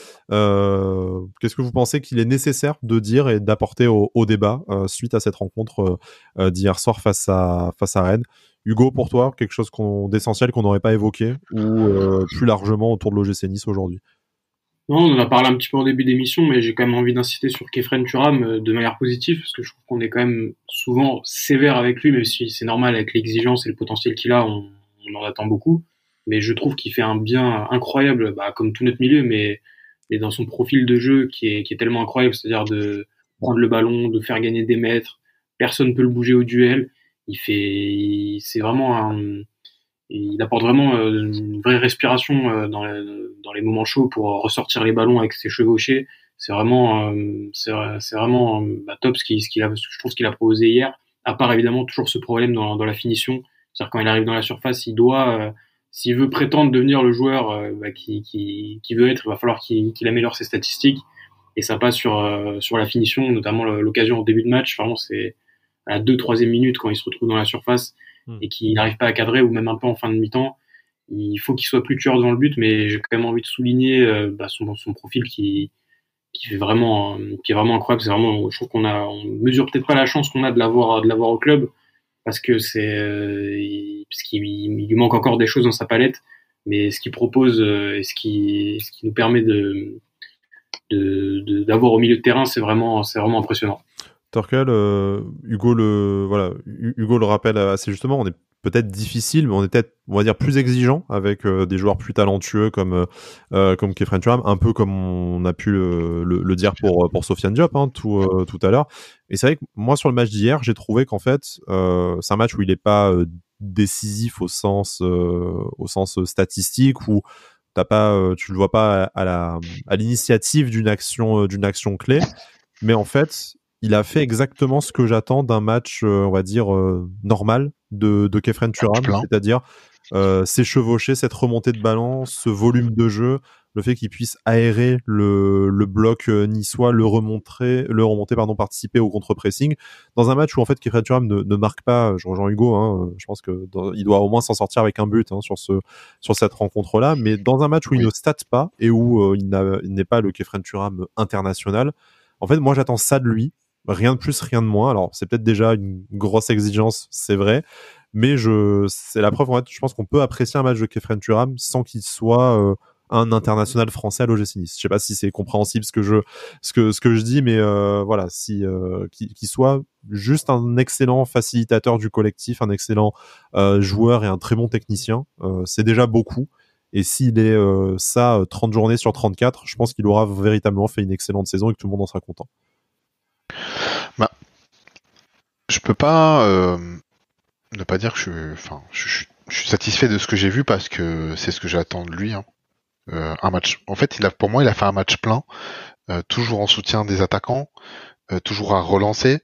euh, qu'est-ce que vous pensez qu'il est nécessaire de dire et d'apporter au, au débat euh, suite à cette rencontre euh, d'hier soir face à face à Rennes? Hugo, pour toi, quelque chose qu'on, d'essentiel qu'on n'aurait pas évoqué ou euh, plus largement autour de l'O G C Nice aujourd'hui? Non, on en a parlé un petit peu en début d'émission, mais j'ai quand même envie d'insister sur Kefren Turam euh, de manière positive, parce que je trouve qu'on est quand même souvent sévère avec lui, même si c'est normal avec l'exigence et le potentiel qu'il a, on, on en attend beaucoup. Mais je trouve qu'il fait un bien incroyable, bah, comme tout notre milieu, mais, mais dans son profil de jeu qui est, qui est tellement incroyable, c'est-à-dire de prendre le ballon, de faire gagner des mètres, personne peut le bouger au duel. Il fait, il- c'est vraiment un, il apporte vraiment euh, une vraie respiration euh, dans, les, dans les moments chauds pour ressortir les ballons avec ses chevauchés. C'est vraiment, euh, c'est, c'est vraiment euh, bah, top ce qu'il, ce qu'il a, je trouve ce qu'il a proposé hier. À part évidemment toujours ce problème dans, dans la finition, c'est-à-dire quand il arrive dans la surface, il doit, euh, s'il veut prétendre devenir le joueur euh, bah, qui, qui, qui veut être, il va falloir qu'il, qu'il améliore ses statistiques. Et ça passe sur euh, sur la finition, notamment l'occasion au début de match. Vraiment, c'est à la deux, troisième minute quand il se retrouve dans la surface et qu'il n'arrive pas à cadrer, ou même un peu en fin de mi-temps, il faut qu'il soit plus tueur dans le but, mais j'ai quand même envie de souligner euh, bah, son, son profil qui, qui fait vraiment, euh, qui est vraiment incroyable. C'est vraiment, je trouve qu'on a, on mesure peut-être pas la chance qu'on a de l'avoir, de l'avoir au club, parce que c'est, euh, il, parce qu'il il lui manque encore des choses dans sa palette, mais ce qu'il propose euh, et ce qui, ce qui nous permet de, de, de, d'avoir au milieu de terrain, c'est vraiment, c'est vraiment impressionnant. Torkel, euh, Hugo le voilà, Hugo le rappelle assez justement. On est peut-être difficile, mais on est peut-être, on va dire, plus exigeant avec euh, des joueurs plus talentueux comme euh, comme Kefren Turam, un peu comme on a pu le, le, le dire pour pour Sofiane Diop hein, tout euh, tout à l'heure. Et c'est vrai que moi sur le match d'hier, j'ai trouvé qu'en fait, euh, c'est un match où il est pas euh, décisif au sens euh, au sens statistique, où t'as pas, euh, tu le vois pas à, à la à l'initiative d'une action euh, d'une action clé, mais en fait il a fait exactement ce que j'attends d'un match, euh, on va dire, euh, normal de, de Kefren Turam, c'est-à-dire euh, s'échevaucher, cette remontée de ballon, ce volume de jeu, le fait qu'il puisse aérer le, le bloc euh, niçois, le remonter, le remonter, pardon, participer au contre-pressing, dans un match où en fait Kefren Turam ne, ne marque pas. Je rejoins Hugo, hein, je pense que dans, il doit au moins s'en sortir avec un but hein, sur ce sur cette rencontre-là, mais dans un match où oui. il ne state pas et où euh, il, n'a, il n'est pas le Kefren Turam international, en fait, moi j'attends ça de lui. Rien de plus, rien de moins. Alors, c'est peut-être déjà une grosse exigence, c'est vrai, mais je, c'est la preuve, en fait, je pense qu'on peut apprécier un match de Kefren Turam sans qu'il soit euh, un international français à l'O G C Nice. Je sais pas si c'est compréhensible ce que je, ce que, ce que je dis, mais euh, voilà, si, euh, qu'il, qu'il soit juste un excellent facilitateur du collectif, un excellent euh, joueur et un très bon technicien, euh, c'est déjà beaucoup. Et s'il est euh, ça trente journées sur trente-quatre, je pense qu'il aura véritablement fait une excellente saison et que tout le monde en sera content. Bah, je peux pas euh, ne pas dire que je, enfin, je, je, je suis satisfait de ce que j'ai vu parce que c'est ce que j'attends de lui. Hein. Euh, un match. En fait, il a, pour moi, il a fait un match plein, euh, toujours en soutien des attaquants, euh, toujours à relancer.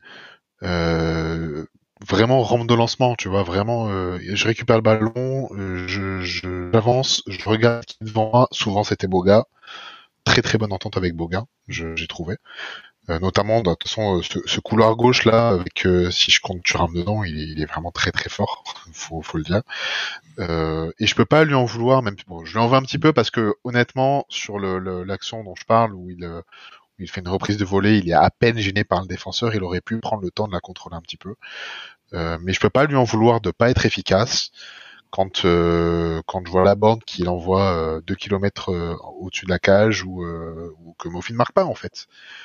Euh, vraiment rampe de lancement, tu vois, vraiment, euh, je récupère le ballon, euh, je, je, j'avance, je regarde qui est devant moi, souvent c'était Boga, très très bonne entente avec Boga, je, j'ai trouvé, euh, notamment, de toute façon, euh, ce, ce couloir gauche là, avec, euh, si je compte Thuram dedans, il est, il est vraiment très très fort, faut, faut le dire, euh, et je peux pas lui en vouloir, même, bon, je lui en veux un petit peu parce que, honnêtement, sur le, le, l'action dont je parle, où il, euh, il fait une reprise de volée, il est à peine gêné par le défenseur, il aurait pu prendre le temps de la contrôler un petit peu. Euh, mais je peux pas lui en vouloir de pas être efficace quand euh, quand je vois la bande qu'il envoie euh, deux kilomètres euh, au-dessus de la cage ou, euh, ou que Mofi ne marque pas en fait.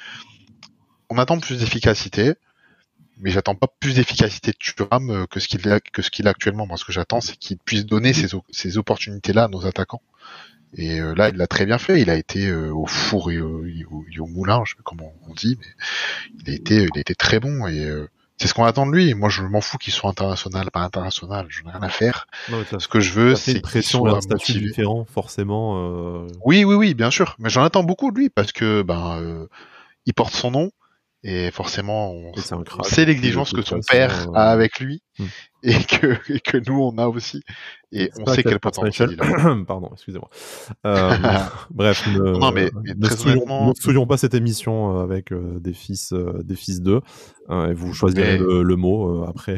On attend plus d'efficacité, mais j'attends pas plus d'efficacité de Thuram euh, que ce qu'il a que ce qu'il a actuellement. Moi, ce que j'attends, c'est qu'il puisse donner ces, ces opportunités-là à nos attaquants. Et euh, là, il l'a très bien fait. Il a été euh, au four et au, et au, et au moulin, je sais pas comment on dit, mais il a été, il a été très bon. Et euh, c'est ce qu'on attend de lui. Moi, je m'en fous qu'il soit international, pas international. Je n'ai rien à faire. Non, mais ça, ce que je veux, ça fait c'est une pression qu'il et soit un statut motivé. différent, forcément. Euh... Oui, oui, oui, bien sûr. Mais j'en attends beaucoup de lui parce que ben, euh, il porte son nom. Et forcément, on, et c'est un on crack, sait l'exigence que son père a avec lui euh... et, que, et que nous, on a aussi. Et c'est on pas sait quel potentiel il a. Pardon, excusez-moi. Euh, bref, ne, non, mais, mais ne, très souillons, honnêtement... ne souillons pas cette émission avec euh, des fils euh, des fils d'eux. Euh, et vous choisirez mais... le, le mot euh, après.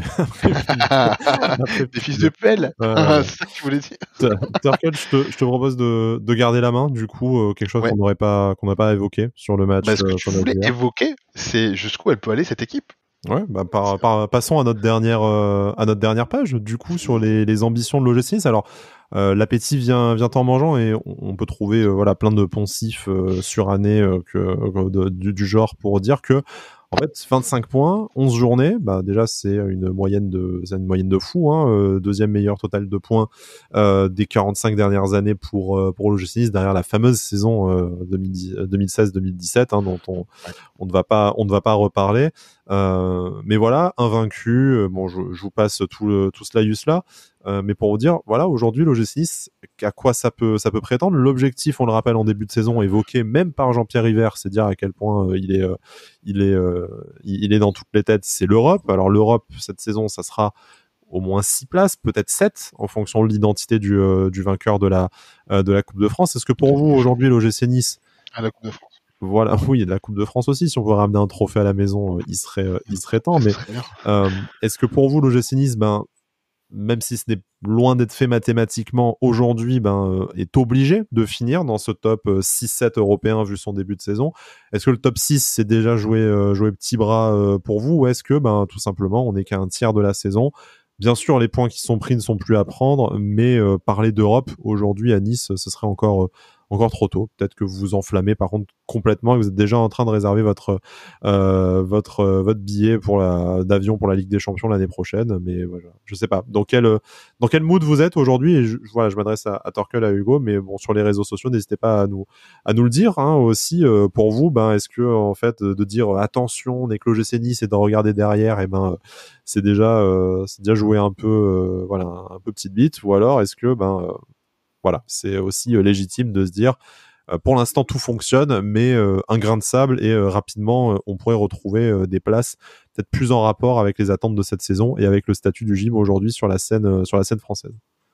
après des fils de pelle euh, c'est ça que tu voulais dire. Turkel, je te, je te propose de, de garder la main, du coup, euh, quelque chose ouais. qu'on n'aurait pas, qu'on n'a pas évoqué sur le match. Bah, ce que euh, tu voulais évoquer, c'est jusqu'où elle peut aller cette équipe. Ouais, bah par, par, passons à notre dernière euh, à notre dernière page. Du coup, sur les, les ambitions de l'O G C Nice. Alors, euh, l'appétit vient vient en mangeant et on, on peut trouver euh, voilà plein de poncifs euh, surannés euh, que de, du, du genre pour dire que en fait vingt-cinq points, onze journées, bah déjà c'est une moyenne de c'est une moyenne de fou. Hein, euh, deuxième meilleur total de points euh, des quarante-cinq dernières années pour euh, pour l'O G C Nice derrière la fameuse saison euh, deux mille seize deux mille dix-sept hein, dont on on ne va pas on ne va pas reparler. Euh, mais voilà, invaincu. Bon, je, je vous passe tout le, tout ce laïus là. Euh, mais pour vous dire, voilà, aujourd'hui, l'O G C Nice, à quoi ça peut, ça peut prétendre. L'objectif, on le rappelle en début de saison, évoqué même par Jean-Pierre River, c'est dire à quel point euh, il est, euh, il est, euh, il est dans toutes les têtes. C'est l'Europe. Alors l'Europe, cette saison, ça sera au moins six places, peut-être sept, en fonction de l'identité du, euh, du vainqueur de la, euh, de la Coupe de France. Est-ce que pour vous, aujourd'hui, l'O G C Nice, à la Coupe de France. Voilà, oui, il y a de la Coupe de France aussi. Si on veut ramener un trophée à la maison, euh, il serait, euh, il serait temps. Mais euh, est-ce que pour vous, l'O G C Nice, ben, même si ce n'est loin d'être fait mathématiquement aujourd'hui, ben, euh, est obligé de finir dans ce top euh, six sept européen vu son début de saison. Est-ce que le top six c'est déjà joué, euh, joué petit bras euh, pour vous, ou est-ce que, ben, tout simplement, on n'est qu'à un tiers de la saison? Bien sûr, les points qui sont pris ne sont plus à prendre, mais euh, parler d'Europe aujourd'hui à Nice, ce serait encore euh, encore trop tôt. Peut-être que vous vous enflammez par contre complètement et que vous êtes déjà en train de réserver votre euh, votre euh, votre billet pour la d'avion pour la Ligue des Champions l'année prochaine. Mais voilà, je sais pas dans quel dans quel mood vous êtes aujourd'hui. Et je, voilà, je m'adresse à, à Torkel, à Hugo, mais bon, sur les réseaux sociaux, n'hésitez pas à nous à nous le dire hein, aussi. Euh, pour vous, ben est-ce que en fait de dire attention, on est que l'O G C Nice et de regarder derrière, et ben c'est déjà euh, c'est déjà jouer un peu euh, voilà un peu petite bite, ou alors est-ce que ben euh, voilà, c'est aussi euh, légitime de se dire euh, pour l'instant tout fonctionne, mais euh, un grain de sable et euh, rapidement euh, on pourrait retrouver euh, des places peut-être plus en rapport avec les attentes de cette saison et avec le statut du gym aujourd'hui sur la scène euh, sur la scène française.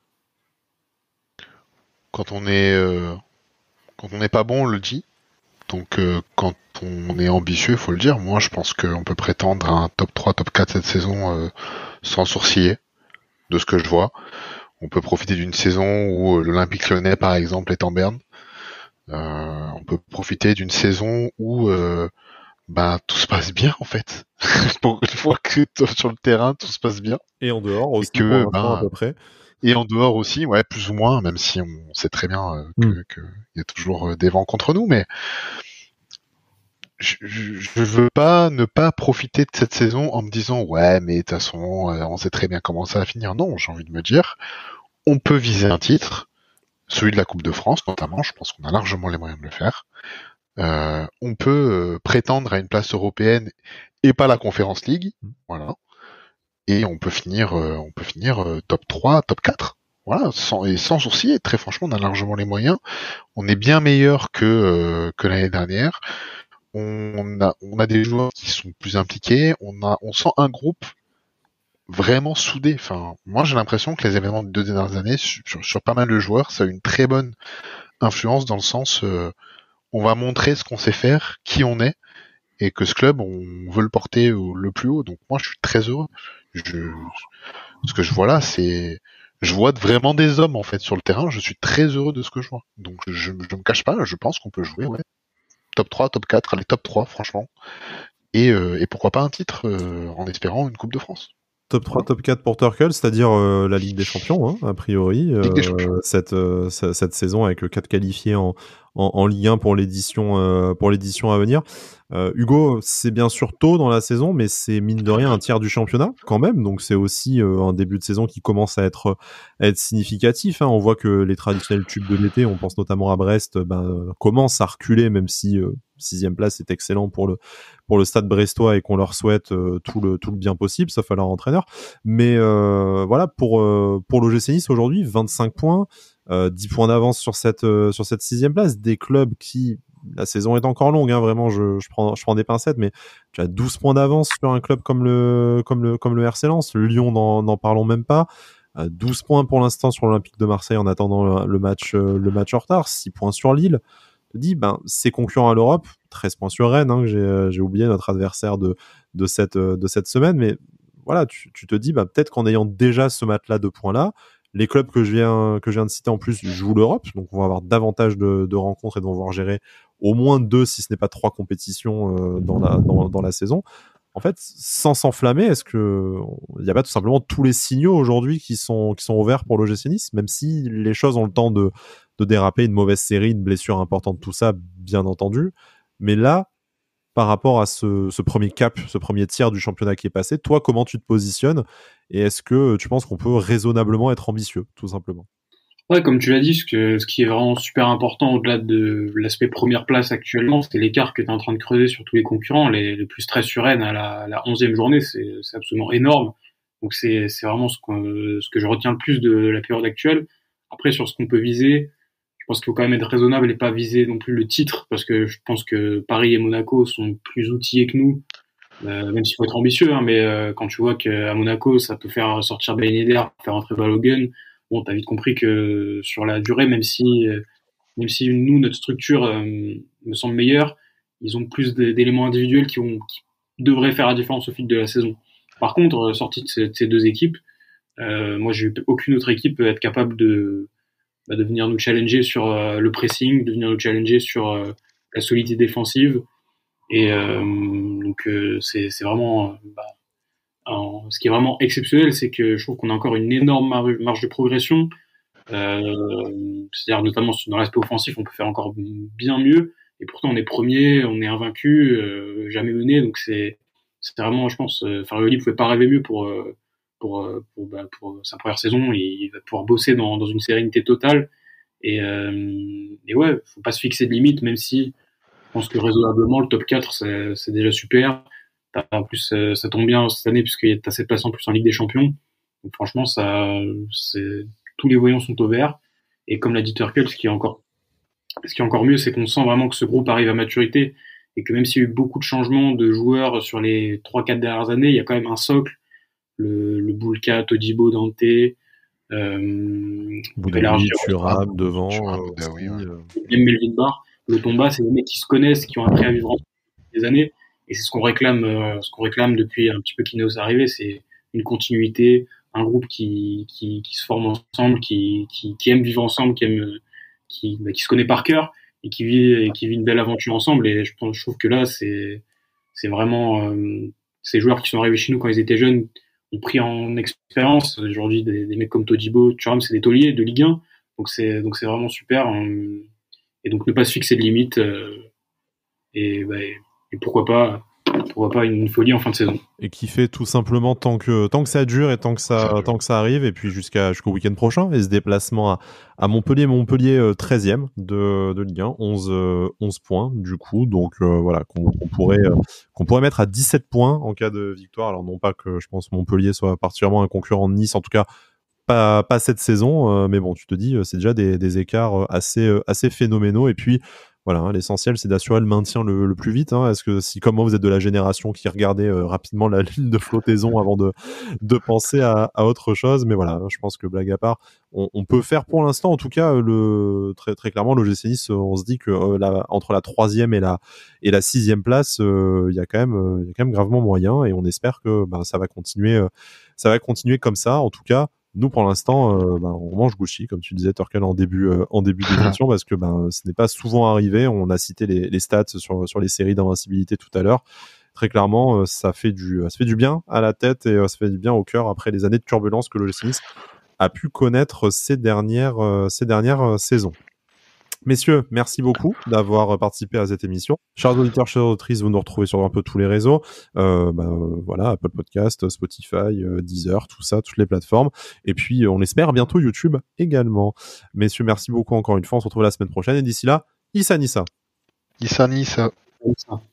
Quand on est euh, quand on n'est pas bon, on le dit. Donc euh, quand on est ambitieux, il faut le dire. Moi, je pense qu'on peut prétendre à un top trois, top quatre cette saison euh, sans sourciller, de ce que je vois. On peut profiter d'une saison où l'Olympique Lyonnais, par exemple, est en berne. Euh, on peut profiter d'une saison où euh, ben, tout se passe bien, en fait. Pour une fois que sur le terrain, tout se passe bien. Et en dehors aussi, et que, ben, à peu près. Et en dehors aussi, ouais, plus ou moins, même si on sait très bien euh, que, mm. que y a toujours des vents contre nous, mais je, je, je veux pas ne pas profiter de cette saison en me disant ouais, mais de toute façon, on sait très bien comment ça va finir. Non, j'ai envie de me dire, on peut viser un titre, celui de la Coupe de France notamment, je pense qu'on a largement les moyens de le faire. Euh, on peut euh, prétendre à une place européenne et pas la Conference League, voilà. et on peut finir, euh, on peut finir euh, top trois, top quatre. Voilà, sans, et sans sourciller. Très franchement, on a largement les moyens. On est bien meilleur que euh, que l'année dernière. On a, on a des joueurs qui sont plus impliqués. On a, on sent un groupe vraiment soudé. Enfin, moi, j'ai l'impression que les événements des deux dernières années, sur, sur pas mal de joueurs, ça a une très bonne influence dans le sens, euh, on va montrer ce qu'on sait faire, qui on est, et que ce club, on veut le porter au, le plus haut. Donc moi, je suis très heureux. Je, ce que je vois là, c'est, je vois vraiment des hommes en fait sur le terrain. Je suis très heureux de ce que je vois. Donc je, je me cache pas. Je pense qu'on peut jouer, ouais. Top trois, top quatre, allez, top trois, franchement. Et, euh, et pourquoi pas un titre euh, en espérant une Coupe de France. Top trois, top quatre pour Turkel, c'est-à-dire euh, la Ligue des Champions, hein, a priori, euh, Ligue des Champions. Cette, euh, cette saison avec quatre qualifiés en, en, en Ligue un pour l'édition euh, pour l'édition à venir. Euh, Hugo, c'est bien sûr tôt dans la saison, mais c'est mine de rien un tiers du championnat quand même, donc c'est aussi euh, un début de saison qui commence à être, à être significatif. Hein. On voit que les traditionnels tubes de l'été, on pense notamment à Brest, ben, commencent à reculer, même si euh, sixième place est excellent pour le pour le Stade brestois et qu'on leur souhaite euh, tout le tout le bien possible, sauf à leur entraîneur. Mais euh, voilà, pour euh, pour l'O G C Nice aujourd'hui, vingt-cinq points, euh, dix points d'avance sur cette euh, sur cette sixième place, des clubs qui, la saison est encore longue, hein, vraiment, je, je prends je prends des pincettes, mais tu as douze points d'avance sur un club comme le comme le comme le R C Lens, Lyon, n'en n'en parlons même pas. Euh, douze points pour l'instant sur l'Olympique de Marseille en attendant le, le match euh, le match en retard, six points sur Lille. Je te dis, ben c'est concurrent à l'Europe, treize points sur Rennes, hein, j'ai euh, j'ai oublié notre adversaire de de cette euh, de cette semaine, mais voilà, tu, tu te dis, bah, peut-être qu'en ayant déjà ce matelas de points-là, les clubs que je viens, que je viens de citer en plus jouent l'Europe, donc on va avoir davantage de, de rencontres et vont pouvoir gérer au moins deux, si ce n'est pas trois compétitions euh, dans, la, dans, dans la saison. En fait, sans s'enflammer, est-ce que il n'y a pas tout simplement tous les signaux aujourd'hui qui sont, qui sont ouverts pour l'O G C Nice, même si les choses ont le temps de, de déraper, une mauvaise série, une blessure importante, tout ça, bien entendu. Mais là, par rapport à ce, ce premier cap, ce premier tiers du championnat qui est passé, toi, comment tu te positionnes et est-ce que tu penses qu'on peut raisonnablement être ambitieux, tout simplement? Ouais, comme tu l'as dit, ce, que, ce qui est vraiment super important au-delà de l'aspect première place actuellement, c'est l'écart que tu es en train de creuser sur tous les concurrents. Les, les plus stress sur Rennes à la, à la onzième journée, c'est absolument énorme. Donc c'est vraiment ce, que, ce que je retiens le plus de la période actuelle. Après, sur ce qu'on peut viser, je pense qu'il faut quand même être raisonnable et pas viser non plus le titre, parce que je pense que Paris et Monaco sont plus outillés que nous, euh, même s'il faut être ambitieux, hein, mais euh, quand tu vois qu'à Monaco, ça peut faire sortir Ben Yedder, faire entrer Balogun, bon, t'as vite compris que sur la durée, même si, euh, même si nous, notre structure euh, me semble meilleure, ils ont plus d'éléments individuels qui, ont, qui devraient faire la différence au fil de la saison. Par contre, euh, sorti de ces, de ces deux équipes, euh, moi, j'ai eu aucune autre équipe être capable de, bah, de venir nous challenger sur euh, le pressing, de venir nous challenger sur euh, la solidité défensive. Et euh, donc, euh, c'est vraiment... Bah, alors, ce qui est vraiment exceptionnel, c'est que je trouve qu'on a encore une énorme marge de progression. Euh, C'est-à-dire notamment dans l'aspect offensif, on peut faire encore bien mieux. Et pourtant, on est premier, on est invaincu, euh, jamais mené. Donc c'est vraiment, je pense, euh, Farioli ne pouvait pas rêver mieux pour euh, pour euh, pour, bah, pour sa première saison. Il va pouvoir bosser dans, dans une sérénité totale. Et, euh, et ouais, faut pas se fixer de limites, même si je pense que raisonnablement le top quatre c'est déjà super. En plus, euh, ça tombe bien cette année puisqu'il y a cette place en plus en Ligue des Champions. Donc franchement, ça, c'est tous les voyants sont au vert. Et comme l'a dit Turkel, ce qui est encore, ce qui est encore mieux, c'est qu'on sent vraiment que ce groupe arrive à maturité et que même s'il y a eu beaucoup de changements de joueurs sur les trois quatre dernières années, il y a quand même un socle. Le, le Boulka, Todibo, Dante, euh, Boudaoui, Thuram devant, Thuram, euh, Boudaoui, aussi, ouais. euh, même Melvin Barr, le Tomba, c'est des mecs qui se connaissent, qui ont appris à vivre ensemble des années. Et c'est ce qu'on réclame, euh, ce qu'on réclame depuis un petit peu qu'Ineos est arrivé, c'est une continuité, un groupe qui, qui, qui se forme ensemble, qui, qui, qui aime vivre ensemble, qui aime, qui, bah, qui se connaît par cœur et qui vit, et qui vit une belle aventure ensemble. Et je pense, je trouve que là, c'est, c'est vraiment, euh, ces joueurs qui sont arrivés chez nous quand ils étaient jeunes ont pris en expérience. Aujourd'hui, des, des mecs comme Todibo, Thuram, c'est des tauliers de Ligue un. Donc c'est, donc c'est vraiment super. Et donc ne pas se fixer de limites. Euh, et, bah, et, et pourquoi pas pourquoi pas une folie en fin de saison. Et qui fait tout simplement tant que tant que ça dure et tant que ça, ça tant que ça arrive, et puis jusqu'à jusqu'au week-end prochain, et ce déplacement à, à Montpellier, Montpellier euh, treizième de, de Ligue un, onze, euh, onze points du coup, donc euh, voilà, qu'on, qu'on pourrait euh, qu'on pourrait mettre à dix-sept points en cas de victoire. Alors non pas que je pense Montpellier soit particulièrement un concurrent de Nice, en tout cas pas pas cette saison, euh, mais bon, tu te dis c'est déjà des, des écarts assez euh, assez phénoménaux, et puis voilà, hein, l'essentiel c'est d'assurer le maintien le, le plus vite. Hein. Est-ce que si comme moi vous êtes de la génération qui regardait euh, rapidement la ligne de flottaison avant de de penser à, à autre chose, mais voilà, je pense que blague à part, on, on peut faire pour l'instant, en tout cas, le très très clairement l'O G C Nice, on se dit que euh, la, entre la troisième et la et la sixième place, il euh, y a quand même il euh, y a quand même gravement moyen, et on espère que bah, ça va continuer euh, ça va continuer comme ça. En tout cas. Nous, pour l'instant, euh, bah, on mange Gouchy, comme tu disais, Torkel, en début, euh, en début d'émission, parce que bah, ce n'est pas souvent arrivé. On a cité les, les stats sur, sur les séries d'invincibilité tout à l'heure. Très clairement, euh, ça fait du, ça fait du bien à la tête, et euh, ça fait du bien au cœur après les années de turbulence que l'O G C Nice a pu connaître ces dernières, euh, ces dernières euh, saisons. Messieurs, merci beaucoup d'avoir participé à cette émission. Chers auditeurs, chères auditrices, vous nous retrouvez sur un peu tous les réseaux. Euh, bah, voilà, Apple Podcast, Spotify, euh, Deezer, tout ça, toutes les plateformes. Et puis, on espère bientôt YouTube également. Messieurs, merci beaucoup encore une fois. On se retrouve la semaine prochaine. Et d'ici là, Issa Nissa. Issa Nissa. Comme ça.